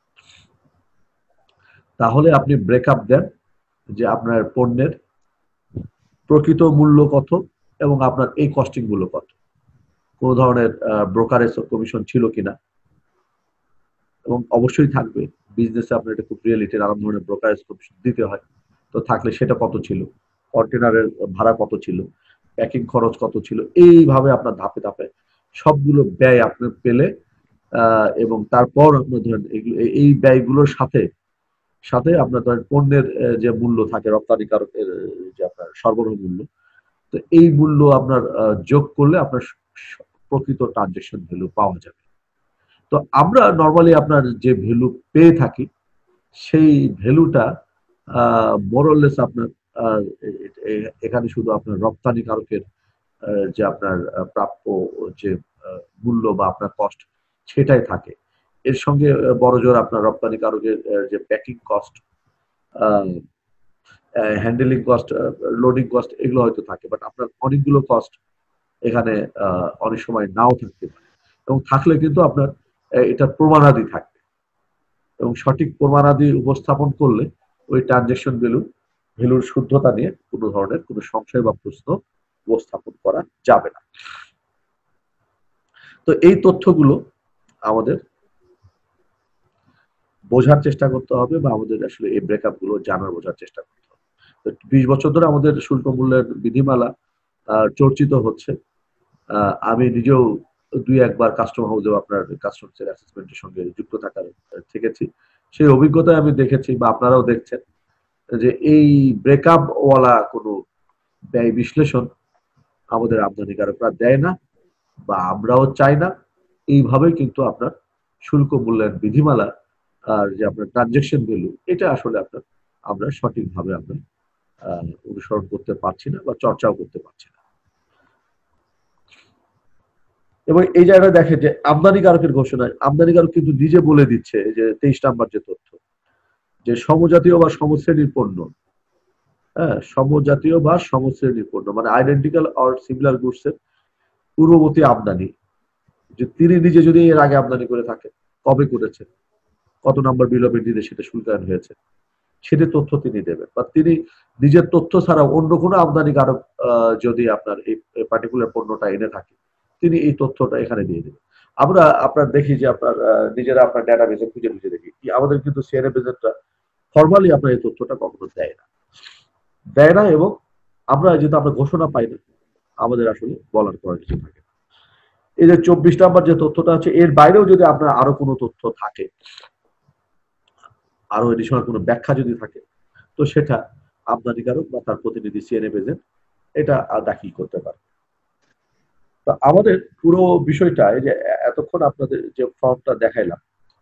তাহলে আপনি ব্রেকআপ দেন যে আপনার পণ্যের প্রকৃত মূল্য কত এবং আপনার এই কস্টিং গুলো কত, কোন ধরনের ব্রোকারেজ কমিশন ছিল কিনা, এবং অবশ্যই থাকবে। বিজনেসে আপনার এটা খুব রিয়েলিটি, নানান ধরনের ব্রোকারেজ কমিশন দিতে হয়, তো থাকলে সেটা কত ছিল, কন্টেনারের ভাড়া কত ছিল, প্যাকিং খরচ কত ছিল, এইভাবে আপনার ধাপে ধাপে সবগুলো ব্যয় আপনি পেলে এবং তারপর আপনার ধরেন এই ব্যয়গুলোর সাথে সাথে আপনার ধরেন পণ্যের যে মূল্য থাকে রপ্তানিকারকের যে আপনার সরবরাহ মূল্য, তো এই মূল্য আপনার যোগ করলে আপনার প্রকৃত ট্রানজেকশন ভ্যালু পাওয়া যাবে। তো আমরা নর্মালি আপনার যে ভ্যালু পেয়ে থাকি সেই ভ্যালুটা মোরলেস আপনার এখানে শুধু আপনার রপ্তানিকারকের যে আপনার প্রাপ্য যে মূল্য বা আপনার কস্ট সেটাই থাকে। এর সঙ্গে বড়জোর আপনার রপ্তানিকারকের যে packing cost, handling cost, loading cost এগুলো হয়তো থাকে, বাট আপনার অনেকগুলো কস্ট এখানে অনেক সময় নাও থাকতে পারে, এবং থাকলে কিন্তু আপনার এটার প্রমাণাদি থাকবে, এবং সঠিক প্রমাণাদি উপস্থাপন করলে ওই ট্রানজেকশন ভ্যালুর শুদ্ধতা নিয়ে কোনো ধরনের কোনো সংশয় বা প্রশ্ন উপস্থাপন করা যাবে না। তো এই তথ্যগুলো আমাদের বোঝার চেষ্টা করতে হবে, বা আমাদের আসলে এই ব্রেকআপ গুলো জানার বোঝার চেষ্টা করতে হবে। 20 বছর ধরে আমাদের শুল্ক মূল্যের বিধিমালা চর্চিত হচ্ছে। আমি নিজেও দুই একবার কাস্টম হাউসে আপনার কাস্টমস এর অ্যাসেসমেন্টের সঙ্গে যুক্ত থেকেছি। সেই অভিজ্ঞতায় আমি দেখেছি বা আপনারাও দেখছেন যে এই ব্রেকআপ ওয়ালা কোনো ব্যয় বিশ্লেষণ আমাদের আমদানিকারকরা দেয় না, বা আমরাও চাই না। এইভাবে কিন্তু আপনার শুল্ক মূল্যায়ন বিধিমালা আর যে আপনার ট্রানজেকশন ভ্যালু, এটা আসলে আপনার আমরা সঠিকভাবে আমরা অনুসরণ করতে পারছি না বা চর্চাও করতে পারছি না। এবং এই জায়গায় দেখে যে আমদানিকারকের ঘোষণায় আমদানিকারক কিন্তু নিজে বলে দিচ্ছে যে 23 নাম্বার যে তথ্য, যে সমজাতীয় বা সমশ্রেণীর পণ্য, হ্যাঁ, সমজাতীয় বা সমশ্রেণীর পণ্য মানে আইডেন্টিক্যাল অর সিমিলার গুডস এর পূর্ববর্তী আমদানি, যে তিনি নিজে যদি এর আগে আমদানি করে থাকে, কবে করেছে, কত নাম্বার বিল অফ এন্ট্রিতে সেটা শুল্কায়ন হয়েছে, সেটি তথ্য তিনি দেবেন। বা তিনি নিজের তথ্য ছাড়া অন্য কোনো আমদানিকারক যদি আপনার এই পার্টিকুলার পণ্যটা এনে থাকে, তিনি এই তথ্যটা এখানে দিয়ে দেবেন। আমরা আপনার দেখি যে আপনার নিজেরা আপনার ডেটাবেসে খুঁজে খুঁজে দেখি কি আমাদের কিন্তু সিআরএফ এজেন্টরা ফর্মালি আপনার এই তথ্যটা কখনো দেয় না এবং আমরা যেহেতু আমরা ঘোষণা পাই না, আমাদের আসলে বলার করার কিছু থাকে না। এই যে 24 নাম্বার যে তথ্যটা আছে, এর বাইরেও যদি আপনার আরো কোনো তথ্য থাকে, আরো এডিশনাল কোনো ব্যাখ্যা যদি থাকে, তো সেটা আমদানিকারক বা তার প্রতিনিধি সিএনএফ এজেন্ট এটা দাখিল করতে পারে। তো আমাদের পুরো বিষয়টা এই যে এতক্ষণ আপনাদের যে ফর্মটা দেখাইলাম,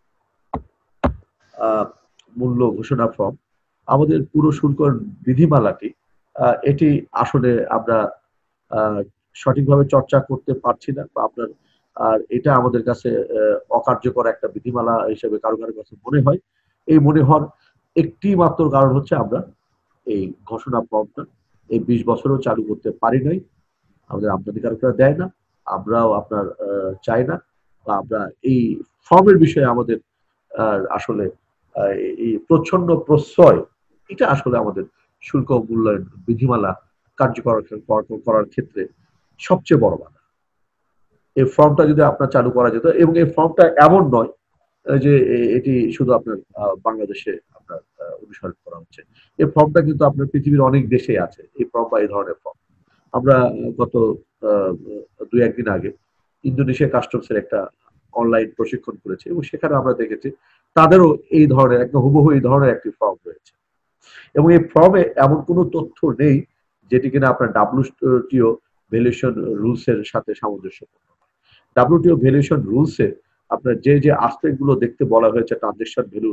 মূল্য ঘোষণা ফর্ম, আমাদের পুরো শুল্ক বিধিমালাটি এটি আসলে আমরা সঠিকভাবে চর্চা করতে পারছি না বা আপনার, আর এটা আমাদের কাছে অকার্যকর একটা বিধিমালা হিসেবে কারো কারো কাছে মনে হয়। এই মনে হওয়ার একটি মাত্র কারণ হচ্ছে আমরা এই ঘোষণা ফর্মটা এই 20 বছরও চালু করতে পারি নাই, আমাদের আমদানিকারকরা দেয় না, আমরাও আপনার চাই না, বা আমরা এই ফর্মের বিষয়ে আমাদের আসলে এই প্রচ্ছন্ন প্রশ্রয়, এটা আসলে আমাদের শুল্ক মূল্যায়ন বিধিমালা কার্যকর করার ক্ষেত্রে সবচেয়ে বড় বাধা। এই ফর্মটা যদি আপনার চালু করা যেত, এবং এই ফর্মটা এমন নয় যে এটি শুধু আপনার বাংলাদেশে আপনার অনুসরণ করা হচ্ছে, এই ফর্মটা কিন্তু আপনার পৃথিবীর অনেক দেশে আছে এই ফর্ম বা এই ধরনের ফর্ম। আমরা গত দুই একদিন আগে ইন্দোনেশিয়া কাস্টমসের একটা অনলাইন প্রশিক্ষণ করেছি এবং সেখানে আমরা দেখেছি তাদেরও এই ধরনের একটা হুবহু এই ধরনের একটি ফর্ম রয়েছে। এবং এই ফর্মে এমন কোনো তথ্য নেই যেটি কিনা আপনার ডাব্লিউটিও ভ্যালুয়েশন রুলস এর সাথে সামঞ্জস্যপূর্ণ। ডাব্লিউটিও ভ্যালুয়েশন রুলসে আপনার যে যে আসপেক্ট গুলো দেখতে বলা হয়েছে ট্রানজেকশন ভ্যালু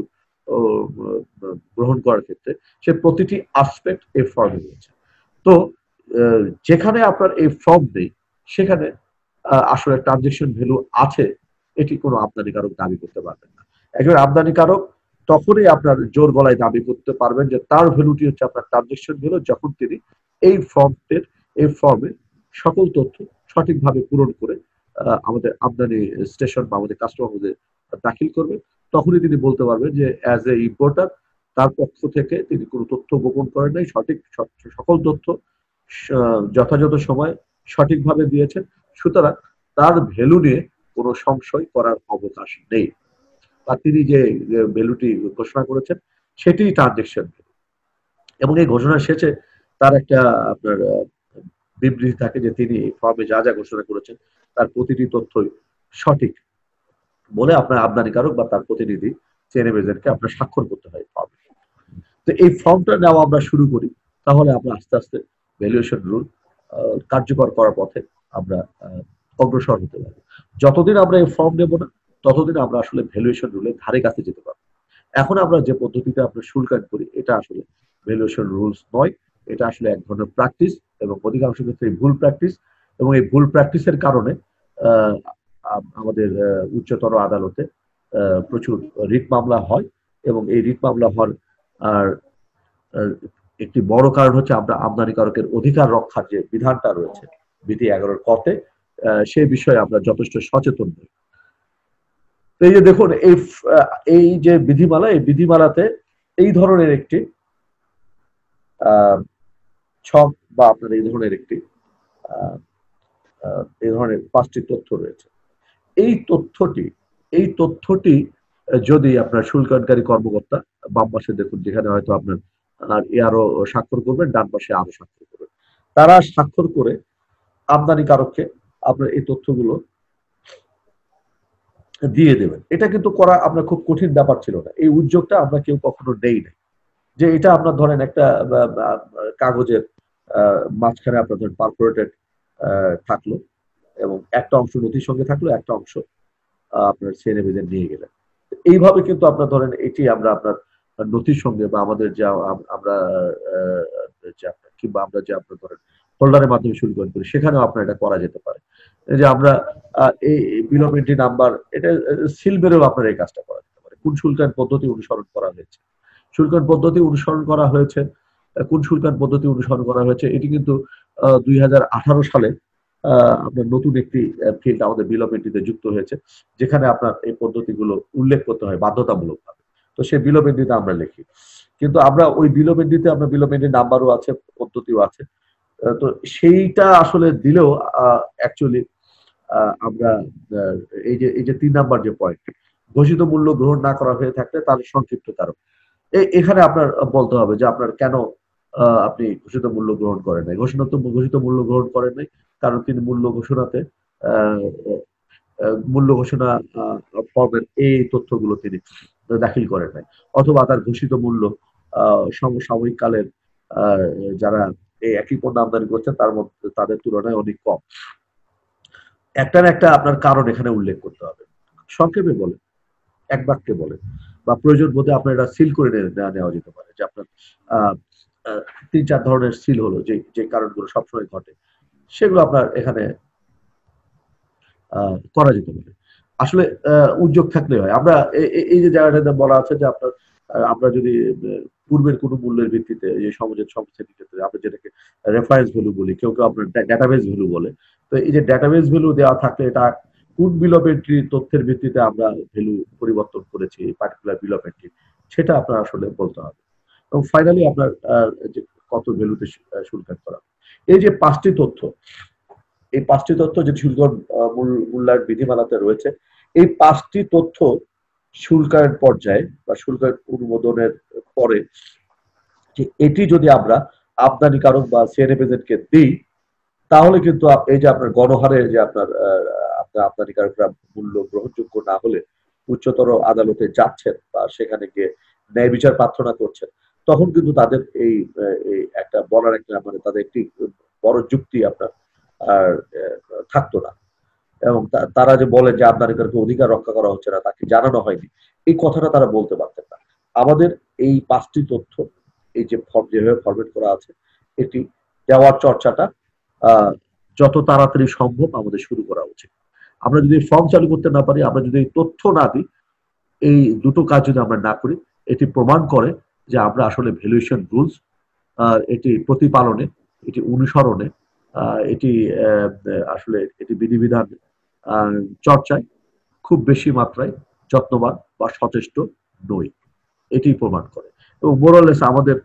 গ্রহণ করার ক্ষেত্রে, সে প্রতিটি আসপেক্ট এই ফর্মে রয়েছে। তো যেখানে আপনার এই ফর্ম নেই সেখানে আসলে ট্রানজেকশন ভ্যালু আছে এটি কোনো আমদানিকারক দাবি করতে পারবেন না। একজন আমদানিকারক তখনই আপনার জোর গলায় দাবি করতে পারবেন যে তার ভ্যালুটি হচ্ছে আপনার ট্রানজেকশন ভ্যালু, যখন তিনি এই ফর্মে সকল তথ্য সঠিকভাবে পূরণ করে আমাদের আমদানি স্টেশন বা আমাদের কাস্টমার মধ্যে দাখিল করবেন। তখনই তিনি বলতে পারবেন যে অ্যাজ এ ইম্পোর্টার তার পক্ষ থেকে তিনি কোনো তথ্য গোপন করেন নাই, সঠিক সকল তথ্য যথাযথ সময় সঠিকভাবে দিয়েছেন, সুতরাং তার ভ্যালু নিয়ে কোনো সংশয় করার অবকাশ নেই। বা তিনি যে ভ্যালুটি ঘোষণা করেছেন সেটি ট্রানজেকশন ভ্যালু। এবং এই ঘোষণার শেষে তার একটা আপনার বিবৃতি থাকে যে তিনি ফর্মে যা যা ঘোষণা করেছেন তার প্রতিটি তথ্যই সঠিক বলে আপনার আমদানিকারক বা তার প্রতিনিধি সিএনএফ এজেন্টকে আপনার স্বাক্ষর করতে হয় ফর্মে। তো এই ফর্মটা নেওয়া আমরা শুরু করি, তাহলে আমরা আস্তে আস্তে ভ্যালুয়েশন রুল কার্যকর করার পথে আমরা অগ্রসর হতে পারবো। যতদিন আমরা এই ফর্ম নেব না, ততদিন আমরা আসলে ভ্যালুয়েশন রুলের ধারে কাছে যেতে পারবো। এখন আমরা যে পদ্ধতিতে আমরা শুল্কায়ন করি এটা আসলে ভ্যালুয়েশন রুলস নয়, এটা আসলে এক ধরনের প্র্যাকটিস এবং অধিকাংশ ক্ষেত্রে ভুল প্র্যাকটিস। এবং এই ভুল প্র্যাকটিসের কারণে আমাদের উচ্চতর আদালতে প্রচুর রিট মামলা হয় এবং এই রিট মামলা হওয়ার আর একটি বড় কারণ হচ্ছে আমরা আমদানিকারকের অধিকার রক্ষার যে বিধানটা রয়েছে বিধি 11 কতে, সে বিষয়ে আমরা যথেষ্ট সচেতন নই। এই যে দেখুন এই যে বিধিমালা, এই বিধিমালাতে এই ধরনের একটি ছক বা আপনার এই ধরনের একটি এই ধরনের 5টি তথ্য রয়েছে। এই তথ্যটি যদি আপনার শুল্কায়নকারী কর্মকর্তা, বাম পাশে দেখুন যেখানে হয়তো আপনার আরো স্বাক্ষর করবেন, ডান পাশে আরো স্বাক্ষর করবেন, তারা স্বাক্ষর করে আমদানিকারককে আপনার এই তথ্যগুলো দিয়ে দেবেন। এটা কিন্তু করা আপনার খুব কঠিন ব্যাপার ছিল না, এই উদ্যোগটা আমরা কেউ কখনো নেই নাই। যে এটা আপনার ধরেন একটা কাগজের মাঝখানে আপনার ধরেন পারফোরেটেড থাকলো এবং একটা অংশ নথির সঙ্গে থাকলো, একটা অংশ আপনার সিএনএফ এজেন্ট নিয়ে গেলেন। এইভাবে কিন্তু আপনার ধরেন এটি আমরা আপনার নথির সঙ্গে বা আমাদের যে আমরা যে আপনার কিংবা আমরা যে আপনার ধরেন হোল্ডারের মাধ্যমে শুল্কায়ন করি, সেখানেও আপনার এটা করা যেতে পারে। এই যে আমরা এই বিল অফ এন্ট্রি নাম্বার, এটা সিল মেরেও আপনার এই কাজটা করা যেতে পারে। কোন শুল্কায়ন পদ্ধতি অনুসরণ করা হয়েছে, শুল্কায়ন পদ্ধতি অনুসরণ করা হয়েছে, কোন শুল্কায়ন পদ্ধতি অনুসরণ করা হয়েছে, এটি কিন্তু 2018 সালে আপনার নতুন একটি ফিল্ড আমাদের বিল অফ এন্ট্রিতে যুক্ত হয়েছে, যেখানে আপনার এই পদ্ধতিগুলো উল্লেখ করতে হয় বাধ্যতামূলক ভাবে। তো সেই বিল অফ এন্ট্রিতে আমরা লিখি, কিন্তু আমরা ওই বিল অফ এন্ট্রিতে আপনার বিল অফ এন্ট্রি নাম্বারও আছে, পদ্ধতিও আছে। তো সেইটা আসলে দিলেও অ্যাকচুয়ালি আমরা এই যে 3 নাম্বার যে পয়েন্ট, ঘোষিত মূল্য গ্রহণ না করা হয়ে থাকলে তার সংক্ষিপ্ত কারণ, এখানে আপনার বলতে হবে যে আপনার কেন আপনি ঘোষিত মূল্য গ্রহণ করেন নাই। ঘোষিত মূল্য গ্রহণ করেন নাই কারণ তিনি মূল্য ঘোষণাতে আহ, মূল্য ঘোষণা ফর্মের এই তথ্যগুলো তিনি দাখিল করেন নাই, অথবা তার ঘোষিত মূল্য সমসাময়িক কালের আহ, যারা এই একই পণ্য আমদানি করছেন তার মধ্যে তাদের তুলনায় অনেক কম। একটা না একটা আপনার কারণ এখানে উল্লেখ করতে হবে, সংক্ষেপে বলে, এক বাক্যে বলে, বা প্রয়োজন বোধে আপনার এটা সিল করে নেওয়া যেতে পারে যে আপনার আহ, 3-4 ধরনের সিল হলো যে যে কারণগুলো সবসময় ঘটে, সেগুলো আপনার এখানে করা যেতে পারে। আসলে উদ্যোগ থাকলে হয়। আমরা এই যে জায়গাটাতে বলা আছে যে আপনার আমরা যদি পূর্বের কোনো মূল্যের ভিত্তিতে এই যে সমাজের সংস্থার ক্ষেত্রে আমরা যেটাকে রেফারেন্স ভ্যালু বলি, কেউ কেউ আপনার ডেটাবেস ভ্যালু বলে। তো এই যে ডেটাবেস ভ্যালু দেওয়া থাকলে এটা কোন বিল অফ এন্ট্রি তথ্যের ভিত্তিতে আমরা ভ্যালু পরিবর্তন করেছি এই পার্টিকুলার বিল অফ এন্ট্রি, সেটা আপনার আসলে বলতে হবে। এবং ফাইনালি আপনার যে কত ভ্যালুতে শুল্কায়ন করা। এই যে 5টি তথ্য, এই 5টি তথ্য যেটি শুল্ক মূল্যায়ন বিধিমালাতে রয়েছে, এই 5টি তথ্য শুল্কায়ন পর্যায়ে বা শুল্কায়ন অনুমোদনের পরে যে এটি যদি আমরা আমদানিকারক বা সিএনএফএজেডকে দিই, তাহলে কিন্তু এই যে আপনার গণহারে যে আপনার আপনার আমদানিকারকরা মূল্য গ্রহণযোগ্য না হলে উচ্চতর আদালতে যাচ্ছেন বা সেখানে গিয়ে ন্যায় বিচার প্রার্থনা করছেন, তখন কিন্তু তাদের এই একটা বলার একটা মানে তাদের একটি বড় যুক্তি আপনার আর থাকতো না। এবং তারা যে বলেন যে আমদানিকারকের অধিকার রক্ষা করা হচ্ছে না, তাকে জানানো হয়নি, এই কথাটা তারা বলতে পারতেন না। আমাদের এই 5টি তথ্য এই যে যেভাবে ফরম্যাট করা আছে, এটি দেওয়ার চর্চাটা যত তাড়াতাড়ি সম্ভব আমাদের শুরু করা উচিত। আমরা যদি ফর্ম চালু করতে না পারি, আমরা যদি তথ্য না দিই, এই দুটো কাজ যদি আমরা না করি, এটি প্রমাণ করে যে আমরা আসলে ভ্যালুয়েশন রুলস এটি প্রতিপালনে, এটি অনুসরণে, এটি আসলে এটি বিধিবিধান চর্চায় খুব বেশি মাত্রায় যত্নবান বা সচেষ্ট নই, এটি প্রমাণ করে। এবং মোরালেস আমাদের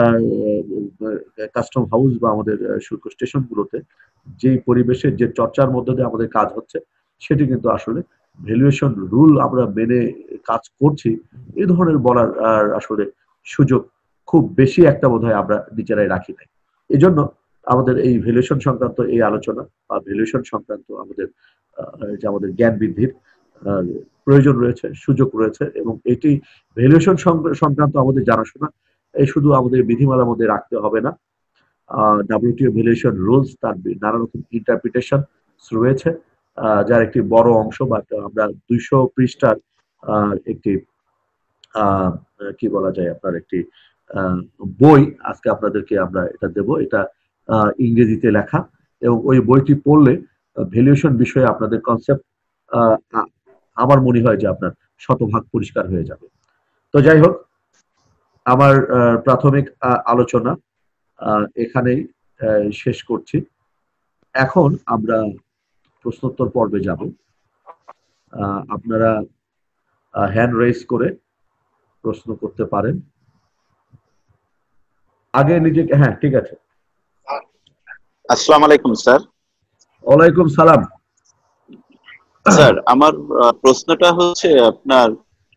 কাস্টম হাউস বা আমাদের শুল্ক স্টেশনগুলোতে যে পরিবেশের যে চর্চার মধ্যে দিয়ে আমাদের কাজ হচ্ছে, সেটি কিন্তু আসলে ভ্যালুয়েশন রুল আমরা মেনে কাজ করছি এই ধরনের বলার আসলে সুযোগ খুব বেশি একটা বোধহয় আমরা নিজেরাই রাখি নাই। এই জন্য আমাদের এই ভ্যালুয়েশন সংক্রান্ত এই আলোচনা বা ভ্যালুয়েশন সংক্রান্ত আমাদের যে আমাদের জ্ঞান বৃদ্ধির প্রয়োজন রয়েছে, সুযোগ রয়েছে, এবং এটি ভ্যালুয়েশন সংক্রান্ত আমাদের জানাশোনা এই শুধু আমাদের বিধিমালার মধ্যে রাখতে হবে না। ডাব্লিউটিও ভ্যালুয়েশন রুলস তার নানা রকম ইন্টারপ্রিটেশন রয়েছে, যার একটি বড় অংশ বা আমরা 200 পৃষ্ঠার একটি কি বলা যায় আপনার একটি বই আজকে আপনাদেরকে আমরা এটা দেব। এটা ইংরেজিতে লেখা, এবং ওই বইটি পড়লে ভ্যালুয়েশন বিষয়ে আপনাদের কনসেপ্ট আমার মনে হয় যে আপনার শতভাগ পরিষ্কার হয়ে যাবে। তো যাই হোক, আমার প্রাথমিক আলোচনা এখানেই শেষ করছি। এখন আমরা প্রশ্নোত্তর পর্বে যাব। আপনারা হ্যান্ড রেজ করে প্রশ্ন করতে পারেন। আগে নিজেকে, হ্যাঁ ঠিক আছে।
আসসালামু আলাইকুম স্যার।
ওয়ালাইকুম সালাম।
স্যার, আমার প্রশ্নটা হচ্ছে আপনার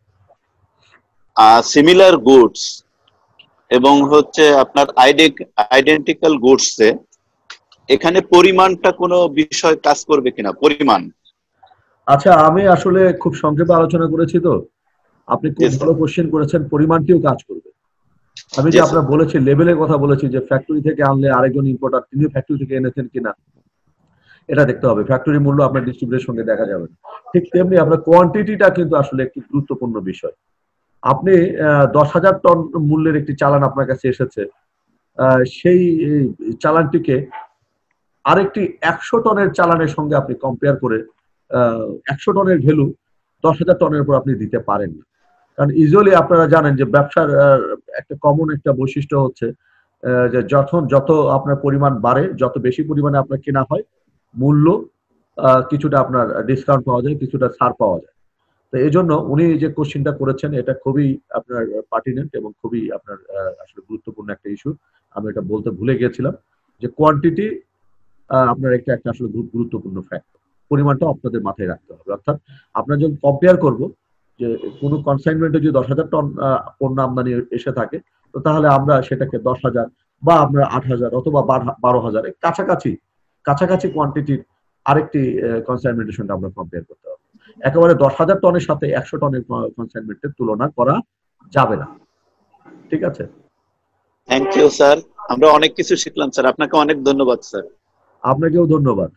সিমিলার গুডস এবং হচ্ছে আপনার আইডেন্টিক্যাল গুডসে এখানে পরিমাণটা কোনো বিষয় কাজ করবে কিনা, পরিমাণ?
আচ্ছা, আমি আসলে খুব সংক্ষেপে আলোচনা করেছি, তো আপনি খুব ভালো কোশ্চেন করেছেন। পরিমাণটিও কাজ করবে। আমি যে আপনার বলেছি লেভেলের কথা বলেছি যে ফ্যাক্টরি থেকে আনলে আরেকজন ইম্পোর্টার তিনিও ফ্যাক্টরি থেকে এনেছেন কিনা, এটা দেখতে হবে। ফ্যাক্টরি মূল্য আপনার ডিস্ট্রিবিউটরের সঙ্গে দেখা যাবে না। ঠিক তেমনি আপনার কোয়ান্টিটিটা কিন্তু আসলে একটি গুরুত্বপূর্ণ বিষয়। আপনি 10,000 টন মূল্যের একটি চালান আপনার কাছে এসেছে, সেই চালানটিকে আরেকটি 100 টনের চালানের সঙ্গে আপনি কম্পেয়ার করে 100 টনের ভ্যালু 10,000 টনের উপর আপনি দিতে পারেন না। কারণ ইউজুয়ালি আপনারা জানেন যে ব্যবসার একটা কমন একটা বৈশিষ্ট্য হচ্ছে যে যত আপনার পরিমাণ বাড়ে, যত বেশি পরিমাণে আপনার কেনা হয়, মূল্য কিছুটা আপনার ডিসকাউন্ট পাওয়া যায়, কিছুটা ছাড় পাওয়া যায়। তো এই জন্য উনি যে কোশ্চিনটা করেছেন এটা খুবই আপনার পার্টিনেন্ট এবং খুবই আপনার আসলে গুরুত্বপূর্ণ একটা ইস্যু। আমি এটা বলতে ভুলে গিয়েছিলাম যে কোয়ান্টিটি আপনার একটা একটা আসলে গুরুত্বপূর্ণ ফ্যাক্টর। পরিমাণটা আপনাদের মাথায় রাখতে হবে। অর্থাৎ আপনার যখন কম্পেয়ার করব যে কোনো কনসাইনমেন্টে যদি 10,000 টন পণ্য আমদানি এসে থাকে, তো তাহলে আমরা সেটাকে 10,000 বা আপনার 8,000 অথবা 12,000 কাছাকাছি কাছাকাছি কোয়ান্টিটির আরেকটি কনসাইনমেন্টের সঙ্গে আমরা কম্পেয়ার করতে হবে। একেবারে 10,000 টনের সাথে 100 টনের কনসাইনমেন্টের তুলনা করা যাবে না। ঠিক আছে?
থ্যাংক ইউ স্যার, আমরা অনেক কিছু শিখলাম স্যার, আপনাকে অনেক ধন্যবাদ স্যার।
আপনাকেও ধন্যবাদ।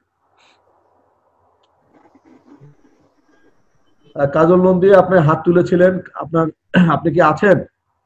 কাজল নন্দী আপনি হাত তুলেছিলেন, আপনি কি আছেন?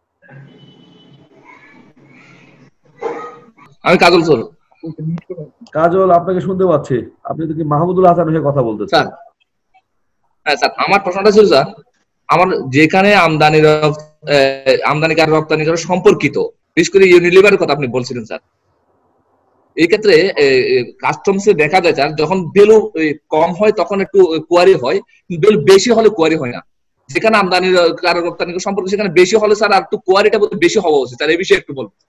আমি কাজল স্যার।
কাজল, আপনাকে শুনতে পাচ্ছি। আপনি তো কি মাহমুদুল হাসান হয়ে কথা বলতেছেন?
স্যার হ্যাঁ স্যার, আমার প্রশ্নটা ছিল স্যার, আমার যেখানে আমদানিকার রপ্তানিকার সম্পর্কিত, বিশেষ করে ইউনিলিভারের কথা আপনি বলছিলেন স্যার, এই ক্ষেত্রে কাস্টমসে দেখা যায় স্যার, যখন ভ্যালু কম হয় তখন একটু কোয়ারি হয়, ভ্যালু বেশি হলে কোয়ারি হয় না। যেখানে আমদানি কারো রপ্তানি সম্পর্কে সেখানে বেশি হলে স্যার আর একটু কোয়ারিটা বেশি হওয়া উচিত স্যার, এই বিষয়ে একটু বলবেন।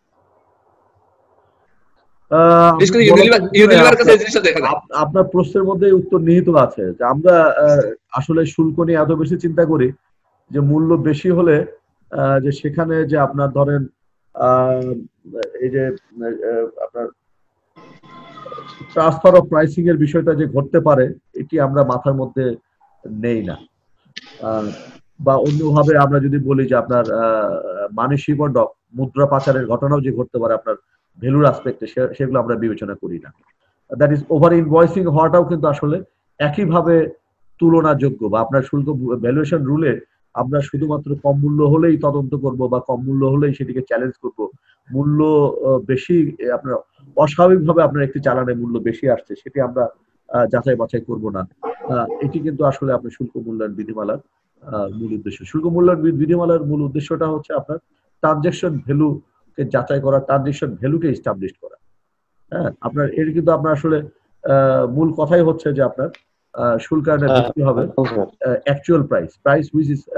বিশেষ করে ইউনিলিভারের কাছে এই জিনিসটা দেখা যায়।
আপনার প্রশ্নের মধ্যে উত্তর নিহিত আছে যে আমরা আসলে শুল্ক নিয়ে এত বেশি চিন্তা করি যে মূল্য বেশি হলে যে সেখানে যে আপনার ধরেন এই যে আপনার ট্রান্সফার অফ প্রাইসিং এর বিষয়টা যে ঘটতে পারে, এটি আমরা মাথার মধ্যে নেই না। বা অন্যভাবে আমরা যদি বলি যে আপনার মানি শিবন্ডক, মুদ্রা পাচারের ঘটনাও যে ঘটতে পারে আপনার ভ্যালুর আসপেক্টে, সেগুলো আমরা বিবেচনা করি না। দ্যাট ইজ ওভার ইনভয়েসিং হওয়াটাও কিন্তু আসলে একইভাবে তুলনাযোগ্য। বা আপনার শুল্ক ভ্যালুয়েশন রুলে আমরা শুধুমাত্র কম মূল্য হলেই তদন্ত করব বা কম মূল্য হলেই সেটিকে চ্যালেঞ্জ করব, মূল্য বেশি আপনার অস্বাভাবিকভাবে আপনার একটি চালানের মূল্য বেশি আসছে সেটি আমরা যাচাই বাছাই করব না। এটি কিন্তু আসলে আপনার শুল্ক মূল্যায়ন বিধিমালার মূল উদ্দেশ্য। শুল্ক মূল্যায়ন বিধিমালার মূল উদ্দেশ্যটা হচ্ছে আপনার ট্রানজেকশন ভ্যালুকে যাচাই করা, ট্রানজেকশন ভ্যালুকে এস্টাবলিশ করা। হ্যাঁ, আপনার এর কিন্তু আপনার আসলে মূল কথাই হচ্ছে যে আপনার শুল্কায়নের ভিত্তি হবে অ্যাকচুয়াল প্রাইস হুইচ ইজ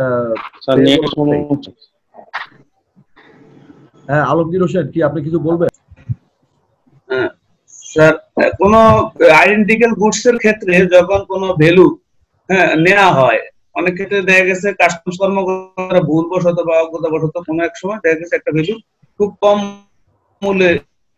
হ্যাঁ। আলমগীর হোসেন, কি আপনি কিছু বলবেন?
স্যার, কোন আইডেন্টিক্যাল গুডস এর ক্ষেত্রে যখন কোন ভ্যালু নেওয়া হয়, অনেক ক্ষেত্রে দেখা গেছে কাস্টমস কর্মকর্তারা ভুলবশত বা অজ্ঞতাবশত কোনো এক সময় দেখা গেছে একটা ভ্যালু খুব কম মূল্যে,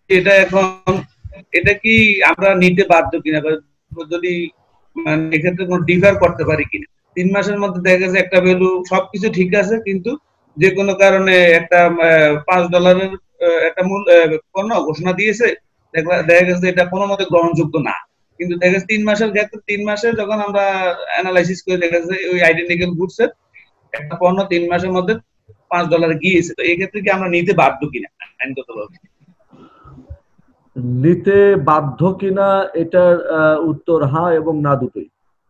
এটা কি আমরা নিতে বাধ্য কিনা, যদি মানে এক্ষেত্রে কোনো ডিফার করতে পারি কিনা? 3 মাসের মধ্যে দেখা গেছে একটা ভ্যালু সবকিছু ঠিক আছে, কিন্তু যে কোনো কারণে একটা $5 একটা মূল্য পণ্য ঘোষণা দিয়েছে, দেখা গেছে এটা কোনো মতে গ্রহণযোগ্য না, কিন্তু দেখা গেছে 3 মাসের ক্ষেত্রে 3 মাসে যখন আমরা অ্যানালাইসিস করে দেখা গেছে ওই আইডেন্টিক্যাল গুডস এর একটা পণ্য 3 মাসের মধ্যে $5 গিয়েছে, তো এই ক্ষেত্রে কি আমরা নিতে বাধ্য কিনা আইনগতভাবে?
নিতে বাধ্য কিনা এটার উত্তর হ্যাঁ এবং না, দুটোই।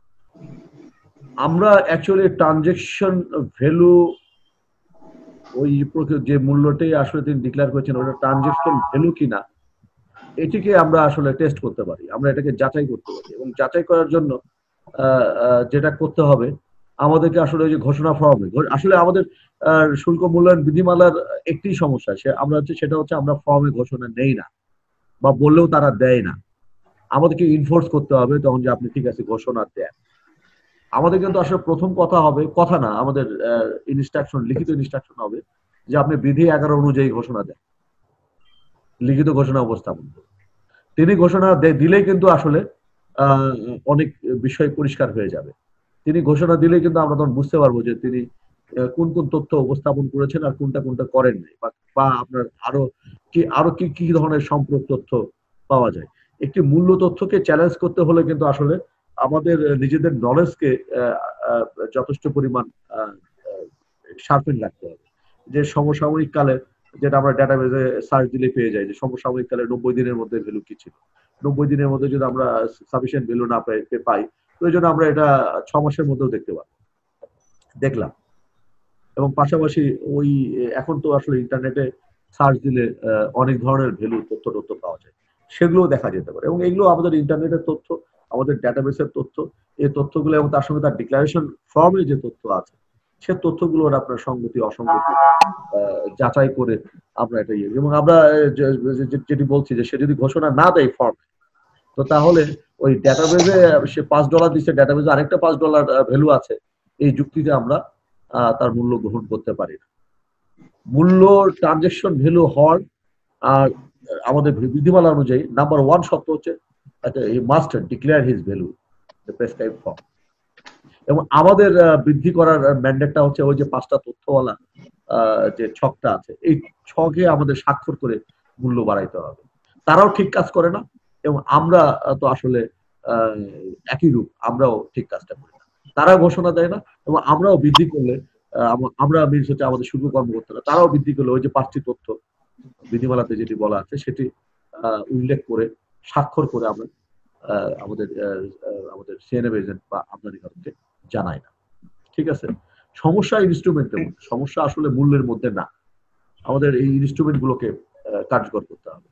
আমরা অ্যাকচুয়ালি ট্রানজেকশন ভ্যালু, ওই যে মূল্যটি আসলে তিনি ডিক্লেয়ার করেছেন ওটা ট্রানজেকশন ভ্যালু কিনা, এটিকে আমরা আসলে টেস্ট করতে পারি, আমরা এটাকে যাচাই করতে পারি। এবং যাচাই করার জন্য যেটা করতে হবে আমাদেরকে আসলে ওই যে ঘোষণা ফর্মে, আসলে আমাদের শুল্ক মূল্যায়ন বিধিমালার একটি সমস্যা সেটা হচ্ছে আমরা ফর্মে ঘোষণা নেই না, বা বললেও তারা দেয় না। আমাদেরকে ইনফোর্স করতে হবে তখন যে আপনি ঠিক আছে ঘোষণা দেন। আমাদের কিন্তু আসলে প্রথম কথা না, আমাদের ইনস্ট্রাকশন, লিখিত ইনস্ট্রাকশন হবে যে আপনি বিধি 11 অনুযায়ী ঘোষণা দেন, লিখিত ঘোষণা উপস্থাপন করুন। তিনি ঘোষণা দিলেই কিন্তু আসলে অনেক বিষয় পরিষ্কার হয়ে যাবে। তিনি ঘোষণা দিলেই কিন্তু আমরা তখন বুঝতে পারবো যে তিনি কোন কোন তথ্য উপস্থাপন করেছেন আর কোনটা কোনটা করেন নাই, বা আপনার আরো কি ধরনের সম্পূরক তথ্য পাওয়া যায়। একটি মূল্য তথ্যকে চ্যালেঞ্জ করতে হলে কিন্তু আসলে আমাদের নিজেদের নলেজকে যথেষ্ট পরিমাণ শার্পেন রাখতে হবে। যে সমসাময়িক কালে যেটা আমরা ডেটাবেজে সার্চ দিলে পেয়ে যাই যে সমসাময়িক কালে 90 দিনের মধ্যে ভ্যালু কি ছিল, 90 দিনের মধ্যে যদি আমরা সাফিসিয়েন্ট ভ্যালু না পাই তো এই জন্য আমরা এটা 6 মাসের মধ্যেও দেখলাম। এবং পাশাপাশি ওই এখন তো আসলে ইন্টারনেটে সার্চ দিলে অনেক ধরনের ভ্যালু তথ্য পাওয়া যায়, সেগুলোও দেখা যেতে পারে। এবং এগুলো আমাদের ইন্টারনেটের তথ্য, আমাদের ডেটাবেসের তথ্য, এই তথ্যগুলো এবং তার সঙ্গে তার ডিক্লারেশন ফর্মে যে তথ্য আছে সে তথ্যগুলোর আপনার সঙ্গতি অসঙ্গতি যাচাই করে আমরা এটা এবং আমরা যেটি বলছি যে সে যদি ঘোষণা না দেয় ফর্ম, তো তাহলে ওই ডেটাবেজে সে $5 দিচ্ছে, ডেটাবেজে আরেকটা $5 ভ্যালু আছে, এই যুক্তিতে আমরা তার মূল্য গ্রহণ করতে পারি না। মূল্য ট্রানজেকশন ভ্যালু হওয়ার আর আমাদের বিধিমালা অনুযায়ী নাম্বার 1 শর্ত হচ্ছে he must declare his value the prescribed form. এবং আমাদের বৃদ্ধি করার ম্যান্ডেটটা হচ্ছে ওই যে 5টা তথ্যওয়ালা যে ছকটা আছে, এই ছকে আমাদের স্বাক্ষর করে মূল্য বাড়াইতে হবে। তারাও ঠিক কাজ করে না এবং আমরা তো আসলে একই রূপ, আমরাও ঠিক কাজটা করি না। তারা ঘোষণা দেয় না এবং আমরাও বৃদ্ধি করলে আমরা মিনস হচ্ছে আমাদের শুল্ক কর্মকর্তারা তারাও বৃদ্ধি করলে ওই যে 5টি তথ্য বিধিমালাতে যেটি বলা আছে সেটি উল্লেখ করে স্বাক্ষর করে আমরা আমাদের সিএনএফ এজেন্ট বা আমদানিকারককে জানাই না। ঠিক আছে, সমস্যা ইনস্ট্রুমেন্টের মধ্যে, সমস্যা আসলে মূল্যের মধ্যে না। আমাদের এই ইনস্ট্রুমেন্ট গুলোকে কার্যকর করতে হবে।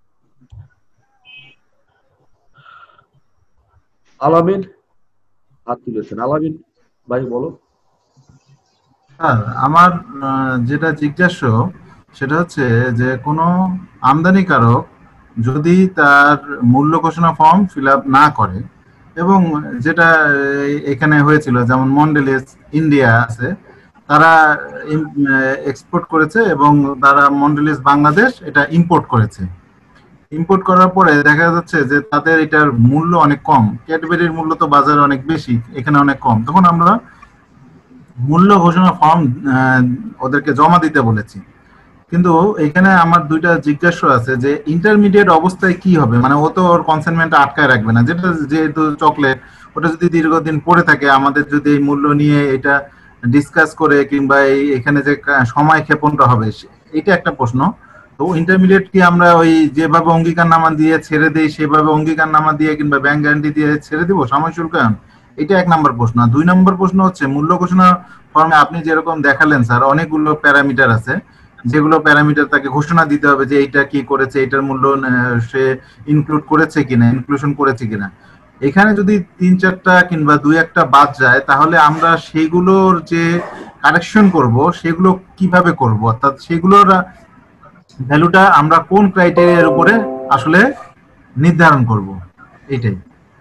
আলামিন হাত তুলেছেন, আলামিন ভাই বলো।
স্যার আমার যেটা জিজ্ঞাস্য সেটা হচ্ছে যে কোনো আমদানিকারক যদি তার মূল্য ঘোষণা ফর্ম ফিল আপ না করে, এবং যেটা এখানে হয়েছিল যেমন মন্ডেলিস ইন্ডিয়া আছে, তারা এক্সপোর্ট করেছে এবং তারা মন্ডেলিস বাংলাদেশ এটা ইম্পোর্ট করেছে। ইম্পোর্ট করার পরে দেখা যাচ্ছে যে তাদের এটার মূল্য অনেক কম, ক্যাডবেরির মূল্য তো বাজারে অনেক বেশি, এখানে অনেক কম। তখন আমরা মূল্য ঘোষণা ফর্ম ওদেরকে জমা দিতে বলেছি, কিন্তু এখানে আমার দুইটা জিজ্ঞাসা আছে যে ইন্টারমিডিয়েট অবস্থায় কি হবে, মানে ও তো ওর কনসাইনমেন্ট আটকায় রাখবে না, যেটা যেহেতু চকলেট ওটা যদি দীর্ঘদিন পড়ে থাকে, আমাদের যদি এই মূল্য নিয়ে এটা ডিসকাস করে কিংবা এখানে যে সময় ক্ষেপণটা হবে এটা একটা প্রশ্ন। তো ইন্টারমিডিয়েট কি আমরা ওই যেভাবে অঙ্গীকারনামা দিয়ে ছেড়ে দিই সেভাবে অঙ্গীকারনামা দিয়ে কিংবা ব্যাংক গ্যারান্টি দিয়ে ছেড়ে দিব সাময়িক শুল্কায়ন? এটা 1 নম্বর প্রশ্ন। 2 নম্বর প্রশ্ন হচ্ছে মূল্য ঘোষণা ফর্মে আপনি যেরকম দেখালেন স্যার অনেকগুলো প্যারামিটার আছে, যেগুলো প্যারামিটার তাকে ঘোষণা দিতে হবে যে এইটা কি করেছে, এটার মূল্য সে ইনক্লুড করেছে কিনা, ইনক্লুশন করেছে কিনা। এখানে যদি 3-4টা কিংবা 2-1টা বাদ যায় তাহলে আমরা সেগুলোর যে কারেকশন করব সেগুলো কিভাবে করব, অর্থাৎ সেগুলোর ভ্যালুটা আমরা কোন ক্রাইটেরিয়ার উপরে আসলে নির্ধারণ করব, এটাই।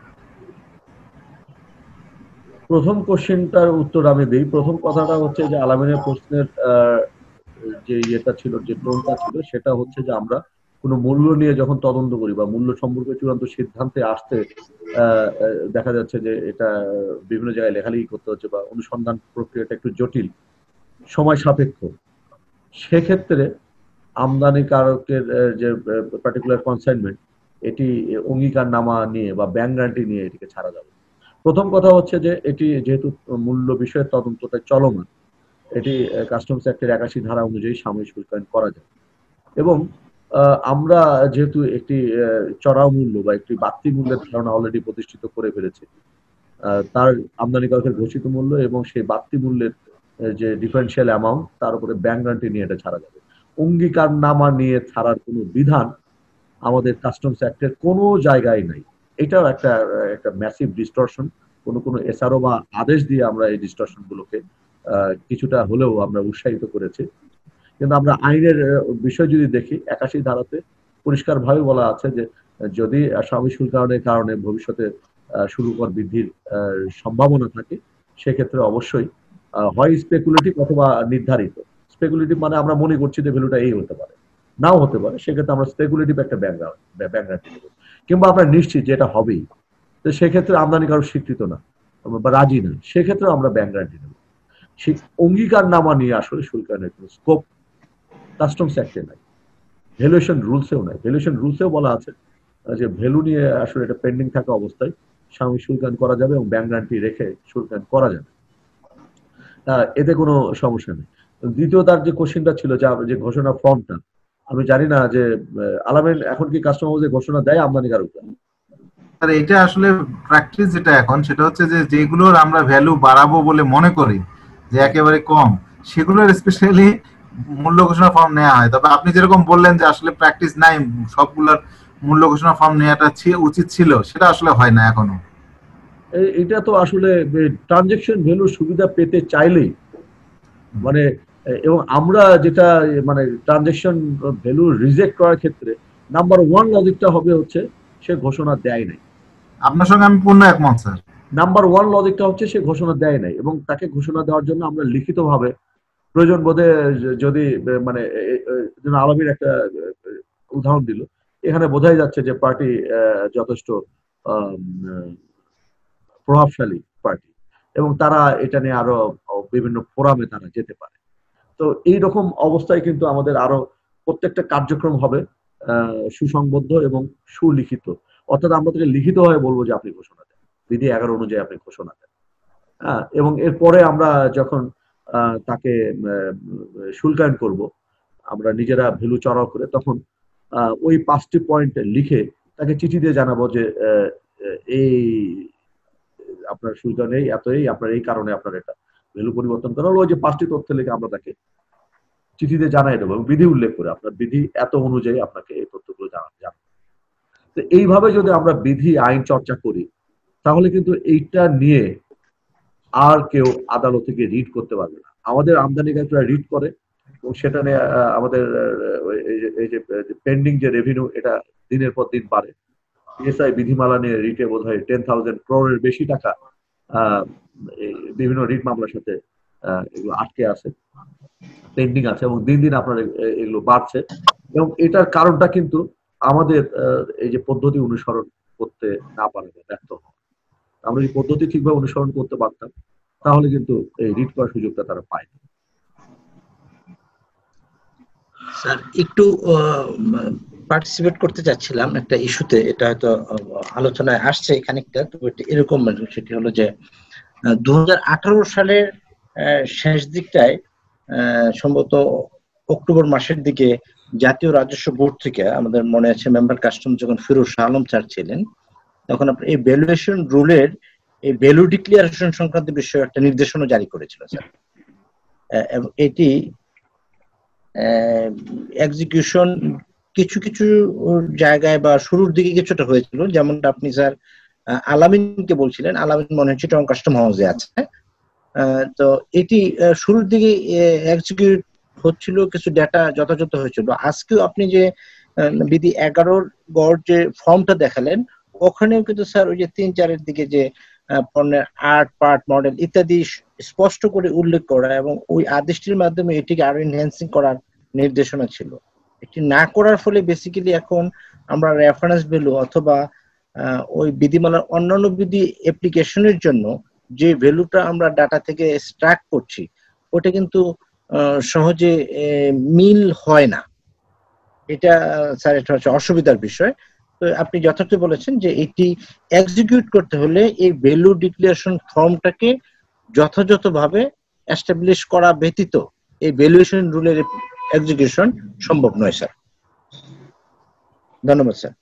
প্রথম কোশ্চেনটার উত্তর আমি দিই। প্রথম কথাটা হচ্ছে যে আলামিনের প্রশ্নের যে ইয়েটা ছিল, যে টোনটা ছিল, সেটা হচ্ছে যে আমরা কোনো মূল্য নিয়ে যখন তদন্ত করি বা মূল্য সম্পর্কে চূড়ান্ত সিদ্ধান্তে আসতে দেখা যাচ্ছে যে এটা বিভিন্ন জায়গায় লেখালেখি করতে হচ্ছে বা অনুসন্ধান প্রক্রিয়াটা একটু জটিল, সময় সাপেক্ষ। সেক্ষেত্রে আমদানিকারকের যে পার্টিকুলার কনসাইনমেন্ট এটি অঙ্গীকারনামা নিয়ে বা ব্যাংক গ্যারান্টি নিয়ে এটিকে ছাড়া যাবে। প্রথম কথা হচ্ছে যে এটি যেহেতু মূল্য বিষয়ের তদন্তটা চলমান, এটি কাস্টমস অ্যাক্টের 81 ধারা অনুযায়ী সাময়িক শুল্কায়ন করা যায়। এবং আমরা যেহেতু একটি চড়াও মূল্য বা একটি বাড়তি মূল্যের ধারণা অলরেডি প্রতিষ্ঠিত করে ফেলেছি, তার আমদানিকারকের ঘোষিত মূল্য এবং সেই বাড়তি মূল্যের যে ডিফারেন্সিয়াল অ্যামাউন্ট তার উপরে ব্যাংক গ্যারান্টি নিয়ে এটা ছাড়া যাবে। অঙ্গীকারনামা নিয়ে ছাড়ার কোনো বিধান আমাদের কাস্টমস অ্যাক্টের কোনো জায়গায় নাই। এটাও একটা ম্যাসিভ ডিস্টরশন। কোনো এসআরও বা আদেশ দিয়ে আমরা এই ডিস্টরশন গুলোকে কিছুটা হলেও আমরা উৎসাহিত করেছি। কিন্তু আমরা আইনের বিষয় যদি দেখি 81 ধারাতে পরিষ্কারভাবে বলা আছে যে যদি সাময়িক শুল্কায়নের কারণে ভবিষ্যতে শুল্ক কর বৃদ্ধির সম্ভাবনা থাকে সেক্ষেত্রে অবশ্যই হয় স্পেকুলেটিভ অথবা নির্ধারিত। স্পেকুলেটিভ মানে আমরা মনে করছি যে ভ্যালুটা এই হতে পারে, নাও হতে পারে, সেক্ষেত্রে আমরা স্পেকুলেটিভ একটা ব্যাংক গ্যারান্টি দেবো। কিংবা আমরা নিশ্চিত যে এটা হবেই, তো সেক্ষেত্রে আমদানিকারক স্বীকৃত না বা রাজি না, সেক্ষেত্রে আমরা ব্যাংক গ্যারান্টি দেবো। সেই অঙ্গীকারনামা নিয়ে আসলে শুল্কায়নের কোনো স্কোপ কাস্টমস অ্যাক্টে নাই, ভ্যালুয়েশন রুলসেও নাই। ভ্যালুয়েশন রুলসেও বলা আছে যে ভ্যালু নিয়ে আসলে এটা পেন্ডিং থাকা অবস্থায় সাময়িক শুল্কায়ন করা যাবে এবং ব্যাংক গ্যারান্টি রেখে শুল্কায়ন করা যাবে, এতে কোনো সমস্যা নেই। দ্বিতীয় তার যে কোশ্চেনটা ছিল যে ঘোষণা ফর্মটা, আমি জানি না যে আলামিন এখন কি কাস্টমার হাউসে ঘোষণা দেয় আমদানিকারকরা?
আর এটা আসলে প্র্যাকটিস যেটা এখন সেটা হচ্ছে যে যেগুলোর আমরা ভ্যালু বাড়াবো বলে মনে করি যে একেবারে কম, সেগুলোর স্পেশালি মূল্য ঘোষণা ফর্ম নেওয়া হয়। তবে আপনি যেরকম বললেন যে আসলে প্র্যাকটিস নাই, সবগুলোর মূল্য ঘোষণা ফর্ম নেওয়াটা উচিত ছিল, সেটা আসলে হয় না এখনো।
এটা তো আসলে ট্রানজেকশন ভ্যালুর সুবিধা পেতে চাইলেই মানে, এবং আমরা যেটা মানে ট্রানজেকশন ভ্যালু রিজেক্ট করার ক্ষেত্রে নাম্বার 1 লজিকটা হবে হচ্ছে সে ঘোষণা দেয় নাই।
আপনার সঙ্গে আমি পূর্ণ একমত স্যার।
নাম্বার 1 লজিকটা হচ্ছে সে ঘোষণা দেয় নাই, এবং তাকে ঘোষণা দেওয়ার জন্য আমরা লিখিতভাবে প্রয়োজন বোধে যদি মানে আলমীর একটা উদাহরণ দিল, এখানে বোঝাই যাচ্ছে যে পার্টি যথেষ্ট প্রভাবশালী পার্টি এবং তারা এটা নিয়ে আরো বিভিন্ন ফোরামে তারা যেতে পারে। তো এইরকম অবস্থায় কিন্তু আমাদের আরো প্রত্যেকটা কার্যক্রম হবে সুসংবদ্ধ এবং সুলিখিত, অর্থাৎ আমরা তাকে লিখিত হয়ে বলবো যে আপনি ঘোষণা দেন, বিধি 11 অনুযায়ী আপনি ঘোষণা দেন। এবং এরপরে আমরা যখন তাকে শুল্কায়ন করব আমরা নিজেরা ভ্যালু চড়াও করে, তখন ওই 5টি পয়েন্ট লিখে তাকে চিঠি দিয়ে জানাবো যে এই আপনার শুল্কায়ন এই এতই, আপনার এই কারণে আপনার এটা ভ্যালু পরিবর্তন করা হলো। ওই যে 5টি তথ্য লিখে আমরা তাকে চিঠিতে জানাই দেবো এবং বিধি উল্লেখ করে আপনার বিধি এত অনুযায়ী আপনাকে এই তথ্যগুলো জানানো যাবে। তো এইভাবে যদি আমরা বিধি আইন চর্চা করি তাহলে কিন্তু এইটা নিয়ে আর কেউ আদালত থেকে রিড করতে পারবে না। আমাদের আমদানিকারকরা রিড করে এবং সেটা নিয়ে আমাদের এই যে পেন্ডিং যে রেভিনিউ এটা দিনের পর দিন বাড়ে। পিএসআই বিধিমালা নিয়ে রিটে বোধ হয় 10,000 crore বেশি টাকা বিভিন্ন রিট মামলার সাথে এগুলো আটকে আছে, পেন্ডিং আছে, এবং দিন দিন আপনার এগুলো বাড়ছে। এবং এটার কারণটা কিন্তু আমাদের এই যে পদ্ধতি অনুসরণ করতে না পারা, ব্যর্থ হওয়া। আমরা এই পদ্ধতি ঠিকভাবে অনুসরণ করতে পারতাম তাহলে কিন্তু এই রিট করার সুযোগটা তারা পায় না।
স্যার একটু পার্টিসিপেট করতে চাচ্ছিলাম একটা ইস্যুতে, এটা হয়তো আলোচনায় আসছে খানিকটা, তবে এরকম সেটি হলো যে 2018 সালের শেষ দিকটায় সম্ভবত অক্টোবর মাসের দিকে জাতীয় রাজস্ব বোর্ড থেকে আমাদের মনে আছে মেম্বার কাস্টম যখন ফিরোজ শাহ আলম স্যার ছিলেন, তখন আপনার এই ভ্যালুয়েশন রুলের এই ভ্যালু ডিক্লারেশন সংক্রান্ত বিষয়ে একটা নির্দেশনা জারি করেছিল স্যার। এটি এক্সিকিউশন কিছু কিছু জায়গায় বা শুরুর দিকে কিছুটা হয়েছিল, যেমনটা আপনি স্যার আলামিনকে বলছিলেন, আলামিন মনে হচ্ছে টং কাস্টম হাউসে আছে। তো এটি শুরুর দিকে এক্সিকিউট হচ্ছিল, কিছু ডেটা যথাযথ হয়েছিল। আজকেও আপনি যে বিধি 11 গড় যে ফর্মটা দেখালেন, ওখানেও কিন্তু স্যার ওই যে 3-4 দিকে যে পণ্যের আর্ট পার্ট মডেল ইত্যাদি স্পষ্ট করে উল্লেখ করা এবং ওই আদেশটির মাধ্যমে এটিকে আরো এনহ্যান্সিং করার নির্দেশনা ছিল। এটি না করার ফলে বেসিক্যালি এখন আমরা রেফারেন্স ভ্যালু অথবা ওই বিধিমালার অন্যান্য বিধি অ্যাপ্লিকেশনের জন্য যে ভ্যালুটা আমরা ডাটা থেকে এক্সট্রাক্ট করছি ওটা কিন্তু সহজে মিল হয় না। এটা স্যার এটা হচ্ছে অসুবিধার বিষয়। তো আপনি যথার্থ বলেছেন যে এটি এক্সিকিউট করতে হলে এই ভ্যালু ডিক্লারেশন ফর্মটাকে যথাযথভাবে এস্টাবলিশ করা ব্যতীত এই ভ্যালুয়েশন রুলের এক্সিকিউশন সম্ভব নয় স্যার। ধন্যবাদ স্যার।